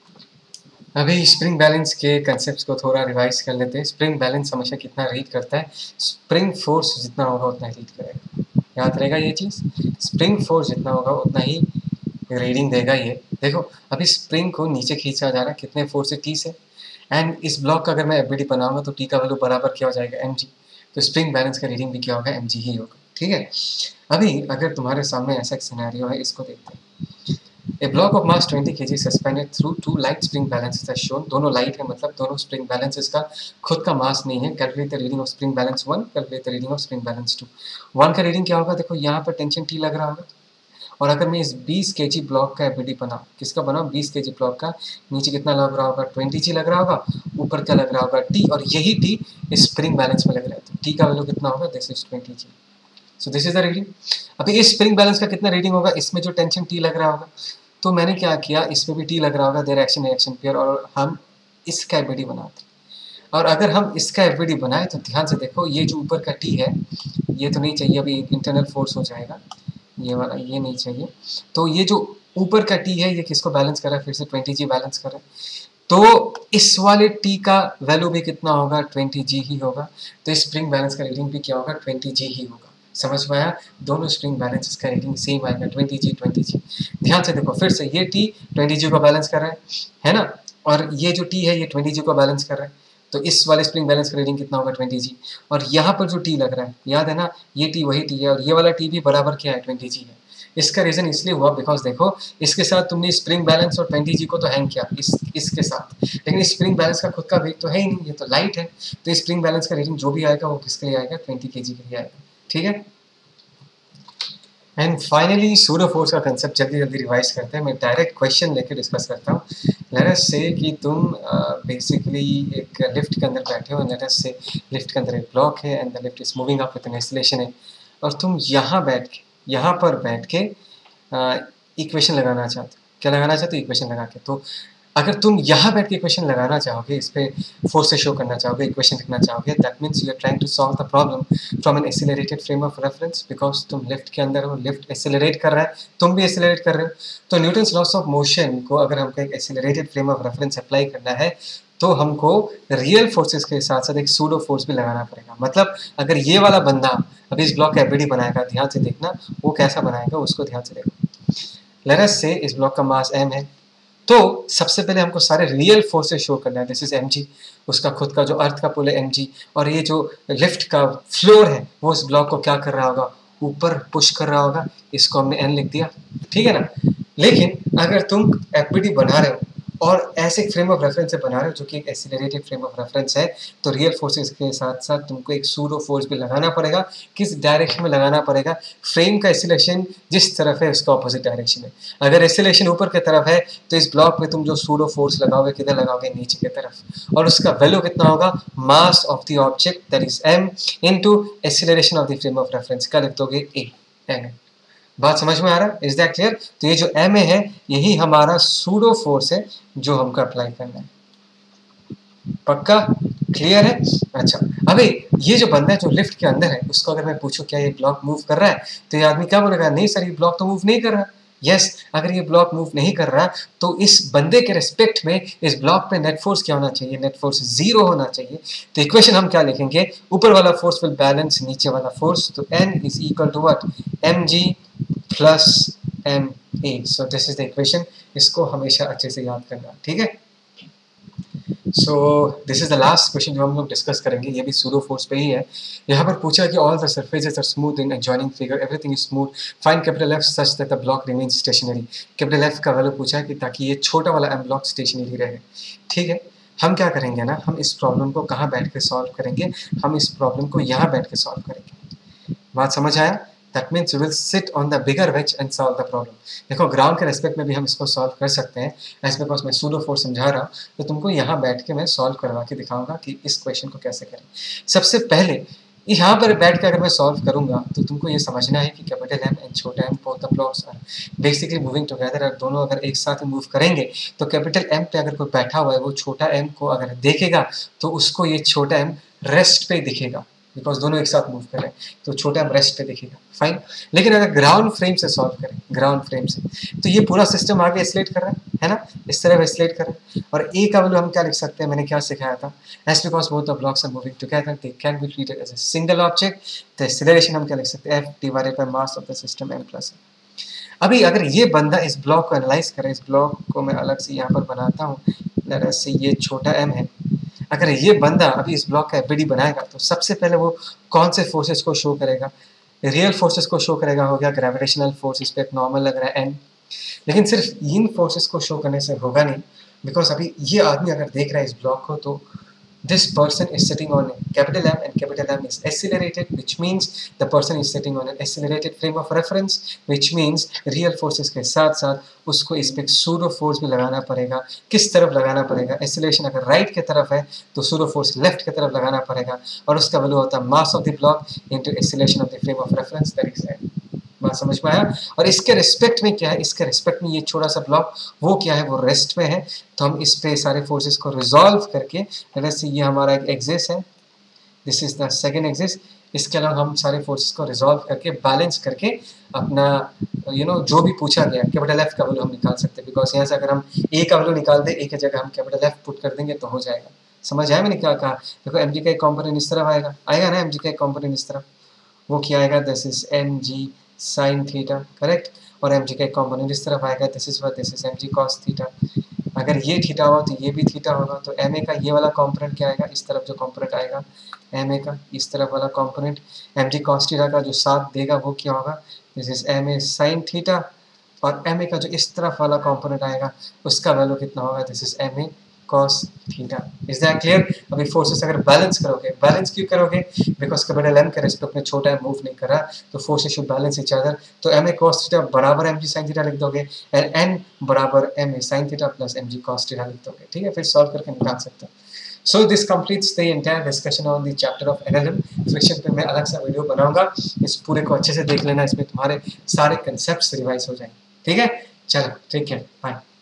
अभी स्प्रिंग बैलेंस के कंसेप्ट को थोड़ा रिवाइज कर लेते हैं। स्प्रिंग बैलेंस हमेशा कितना रीड करता है, स्प्रिंग फोर्स जितना होगा उतना ही रीड करेगा, याद रहेगा ये चीज़। स्प्रिंग फोर्स जितना होगा उतना ही रीडिंग देगा ये। देखो अभी स्प्रिंग को नीचे खींचा जा रहा है कितने फोर्स से, टी से, एंड इस ब्लॉक का अगर मैं एफबीडी बनाऊंगा तो टी का वैल्यू बराबर क्या हो जाएगा, एम जी। तो स्प्रिंग बैलेंस का रीडिंग भी क्या होगा, एम जी ही होगा, ठीक है। अभी अगर तुम्हारे सामने ऐसा एक सिनेरियो है, इसको देखते हैं। A block of mass 20 kg suspended through two light spring balances as shown। दोनों लाइट है मतलब दोनों स्प्रिंग बैलेंसेस का खुद का मास नहीं है। Calculate the reading of spring balance 1, calculate the reading of spring balance 2। 1 का रीडिंग क्या होगा, देखो यहाँ पर टेंशन टी लग रहा होगा, और अगर मैं इस 20 kg ब्लॉक का एफबीडी बनाऊँ, किसका बनाऊँ, 20 kg ब्लॉक का, नीचे कितना लग रहा होगा, 20 जी लग रहा होगा, ऊपर क्या लग रहा होगा, टी, और यही टी इस स्प्रिंग बैलेंस में लग रहा है, तो टी का वैल्यू कितना होगा, this is 20 G. So this is the reading. अभी इस स्प्रिंग बैलेंस का कितना रीडिंग होगा, इसमें जो टेंशन टी लग रहा होगा, तो मैंने क्या किया, इसमें भी टी लग रहा होगा, देयर एक्शन रिएक्शन पेयर, और हम इसका एफबीडी बनाते हैं। और अगर हम इसका एफबीडी बनाए तो ध्यान से देखो, ये जो ऊपर का टी है ये तो नहीं चाहिए, अभी इंटरनल फोर्स हो जाएगा, ये वाला ये नहीं चाहिए। तो ये जो ऊपर का टी है ये किसको बैलेंस कर रहा है, फिर से 20 जी बैलेंस कर रहा है, तो इस वाले टी का वैल्यू भी कितना होगा, 20 जी ही होगा। तो इस स्प्रिंग बैलेंस का रीडिंग भी क्या होगा, 20 जी ही होगा। समझ में आया, दोनों स्प्रिंग बैलेंस का रीडिंग सेम आएगा, 20 जी 20 जी। ध्यान से देखो फिर से, ये टी 20 जी को बैलेंस कर रहा है ना, और ये जो टी है ये 20 जी को बैलेंस कर रहा है, तो इस वाले स्प्रिंग बैलेंस का रीडिंग कितना होगा, 20 जी। और यहाँ पर जो टी लग रहा है, याद है ना, ये टी वही टी है, और ये वाला टी भी बराबर क्या है, 20 जी है। इसका रीजन इसलिए हुआ बिकॉज देखो इसके साथ तुमने स्प्रिंग बैलेंस और 20 जी को तो हैंग किया इसके साथ, लेकिन स्प्रिंग बैलेंस का खुद का वेट तो है ही नहीं, ये तो लाइट है। तो स्प्रिंग बैलेंस का रीडिंग जो भी आएगा वो किसके लिए आएगा, 20 के जी के लिए आएगा, ठीक है। एंड फाइनली सूडो फोर्स का कंसेप्ट जल्दी जल्दी रिवाइज करते हैं, मैं डायरेक्ट क्वेश्चन लेकर डिस्कस करता हूँ। लेट अस से कि तुम बेसिकली एक लिफ्ट के अंदर बैठे हो, लेट अस से लिफ्ट के अंदर एक ब्लॉक है and the lift is moving up with an acceleration है, और तुम यहाँ पर बैठ के इक्वेशन लगाना चाहते हो। क्या लगाना चाहते हो, इक्वेशन लगा के। तो अगर तुम यहाँ बैठ के इक्वेशन लगाना चाहोगे, इस पे फोर्स से शो करना चाहोगे, इक्वेशन लिखना चाहोगे, that means you are trying to solve the problem from an accelerated frame of reference, because तुम लिफ्ट के अंदर हो, लिफ्ट एक्सेलरेट कर रहा है, तुम भी एक्सेलरेट कर रहे हो। तो न्यूटन्स लॉस ऑफ मोशन को अगर हमको एक accelerated frame of reference apply करना है तो हमको रियल फोर्सेस के साथ साथ एक सूडो फोर्स भी लगाना पड़ेगा। मतलब अगर ये वाला बंदा अभी इस ब्लॉक का एफबीडी बनाएगा, ध्यान से देखना वो कैसा बनाएगा, उसको ध्यान से देखो। लेट अस से इस ब्लॉक का मास m है, तो सबसे पहले हमको सारे रियल फोर्सेस शो करना है, दिस इज mg, उसका खुद का जो अर्थ का पुल है mg, और ये जो लिफ्ट का फ्लोर है वो इस ब्लॉक को क्या कर रहा होगा, ऊपर पुश कर रहा होगा, इसको हमने n लिख दिया, ठीक है ना। लेकिन अगर तुम एफबीडी बना रहे हो और ऐसे फ्रेम ऑफ रेफरेंस से बना रहे हो जो कि एक एक्सीलरेटेड फ्रेम ऑफ रेफरेंस है, तो रियल फोर्सेस के साथ साथ तुमको एक सूडो फोर्स भी लगाना पड़ेगा। किस डायरेक्शन में लगाना पड़ेगा, फ्रेम का एक्सीलरेशन जिस तरफ है उसका ऑपोजिट डायरेक्शन में। अगर एक्सीलरेशन ऊपर की तरफ है तो इस ब्लॉक में तुम जो सूडो फोर्स लगाओगे किधर लगाओगे, नीचे की तरफ, और उसका वैल्यू कितना होगा, mass of the object that is m into acceleration of the frame of reference, क्या लिख दोगे, a m। बात समझ में आ रहा है, इज दैट क्लियर। तो ये जो m है यही हमारा सूडो फोर्स है जो हमको अप्लाई करना है, पक्का क्लियर है। अच्छा अभी ये जो बंदा है जो लिफ्ट के अंदर है, उसको अगर मैं पूछूं क्या ये ब्लॉक मूव कर रहा है, तो ये आदमी क्या बोलेगा, नहीं सर ये ब्लॉक तो मूव नहीं कर रहा। यस, अगर ये ब्लॉक मूव नहीं कर रहा तो इस बंदे के रिस्पेक्ट में इस ब्लॉक पे नेट फोर्स क्या होना चाहिए, नेट फोर्स 0 होना चाहिए। तो इक्वेशन हम क्या लिखेंगे, ऊपर वाला फोर्स विल बैलेंस नीचे वाला फोर्स, तो n is equal to what, mg plus ma। So this is the equation, इसको हमेशा अच्छे से याद करना, ठीक है। So this is the last question जो हम लोग डिस्कस करेंगे, ये भी सूडो फोर्स पे ही है। यहाँ पर पूछा कि all the surfaces are smooth in adjoining figure, everything is smooth, find capital F such that the block remains stationary. Capital F का वैल्यू पूछा है कि ताकि ये छोटा वाला m ब्लॉक स्टेशनरी रहे, ठीक है। हम क्या करेंगे ना, हम इस प्रॉब्लम को कहाँ बैठ के सॉल्व करेंगे, हम इस प्रॉब्लम को यहाँ बैठ के सॉल्व करेंगे। बात समझ आया, that means you will sit on the bigger wedge and solve the problem. देखो ग्राउंड के रेस्पेक्ट में भी हम इसको सॉल्व कर सकते हैं, एज बिकॉज मैं सूडो फोर्स समझा रहा हूँ, तो तुमको यहाँ बैठ के मैं सॉल्व करवा के दिखाऊंगा कि इस क्वेश्चन को कैसे करें। सबसे पहले यहाँ पर बैठ के अगर मैं सॉल्व करूंगा तो तुमको ये समझना है कि कैपिटल M एंड छोटा m both the blocks are basically moving together, और दोनों अगर एक साथ मूव करेंगे तो कैपिटल M पे अगर कोई बैठा हुआ है वो छोटा m को अगर देखेगा तो उसको ये छोटा m रेस्ट पे दिखेगा, बिकॉज दोनों एक साथ मूव कर रहे हैं, तो छोटा एम रेस्ट पे दिखेगा, फाइन। लेकिन अगर ग्राउंड फ्रेम से सॉल्व करें, ग्राउंड फ्रेम से, तो ये पूरा सिस्टम आगे एस्लेट कर रहा है ना, इस तरह एस्लेट कर रहा है। और ए का वैल्यू हम क्या लिख सकते हैं, मैंने क्या सिखाया था, as because both the blocks are moving together they can be treated as a single object, तो एक्सेलरेशन हम क्या लिख सकते हैं, F divided by mass of the system M plus. अभी अगर ये बंदा इस ब्लॉक को एनालाइज करे, इस ब्लॉक को मैं अलग से यहाँ पर बनाता हूँ, लेट अस से ये छोटा एम है, अगर ये बंदा अभी इस ब्लॉक का एफबीडी बनाएगा तो सबसे पहले वो कौन से फोर्सेस को शो करेगा, रियल फोर्सेस को शो करेगा, हो गया ग्रेविटेशनल फोर्स, इस पे एक नॉर्मल लग रहा है एन। लेकिन सिर्फ इन फोर्सेस को शो करने से होगा नहीं, बिकॉज अभी ये आदमी अगर देख रहा है इस ब्लॉक को, तो this person is sitting on capital M and capital M is accelerated, which means the person is sitting on an accelerated frame of reference, which means real forces के साथ साथ उसको इस पे सूडो फोर्स भी लगाना पड़ेगा। किस तरफ लगाना पड़ेगा, एक्सेलरेशन अगर राइट की तरफ है तो सूडो फोर्स लेफ्ट की तरफ लगाना पड़ेगा, और उसका वैल्यू होता है mass of the block into acceleration of the frame of reference, that is M. बात समझ में आया। और इसके रिस्पेक्ट में क्या है, इसके रिस्पेक्ट में ये छोटा सा ब्लॉक वो क्या है, वो रेस्ट में है, तो हम इस पे सारे फोर्सेस को रिजॉल्व करके, जैसे ये हमारा एक एक्सिस है, this is the second axis, इसके अलावा हम सारे फोर्सेस को रिजॉल्व करके बैलेंस करके अपना जो भी पूछा गया कैपिटल एफ का वैल्यू हम निकाल सकते हैं, बिकॉज यहाँ से अगर हम ए का वैल्यू निकाल दें, ए की जगह हम कैपिटल एफ पुट कर देंगे तो हो जाएगा। समझ आया मैंने क्या कहा। देखो एम जी का एक कॉम्पोनेंट इस तरफ आएगा ना, एम जी का एक कॉम्पोनेंट इस तरफ, वो क्या आएगा, this is M G sine theta, correct. और एम जी का एक कॉम्पोनेंट इस तरफ आएगा, this is M G cos theta. अगर ये थीटा हुआ तो ये भी थीटा होगा, तो एम ए का ये वाला कॉम्पोनेंट क्या आएगा, इस तरफ जो कॉम्पोनेंट आएगा एम ए का, इस तरफ वाला component M G cos theta का जो साथ देगा वो क्या होगा, this is M A sine theta. और एम ए का जो इस तरफ वाला कॉम्पोनेंट आएगा उसका वैल्यू कितना होगा, this is M A cos theta. Is that clear. अभी फोर्सेस अगर बैलेंस करोगे, बैलेंस क्यों करोगे, बिकॉज कैपिटल एम के रेस्पेक्ट में छोटा एम मूव नहीं कर रहा, तो forces should balance each other. तो एम ए cos थीटा बराबर एम जी साइन थीटा लिख दोगे, एंड एन बराबर M A sine theta plus M G cos theta लिख दोगे, ठीक है। फिर सॉल्व करके निकाल सकते हो। So this completes the entire discussion on the chapter of NLM। Friction पे मैं अलग सा वीडियो बनाऊंगा, इस पूरे को अच्छे से देख लेना, इसमें तुम्हारे सारे कंसेप्ट्स रिवाइज हो जाएंगे, ठीक है। चलो ठीक है, बाय।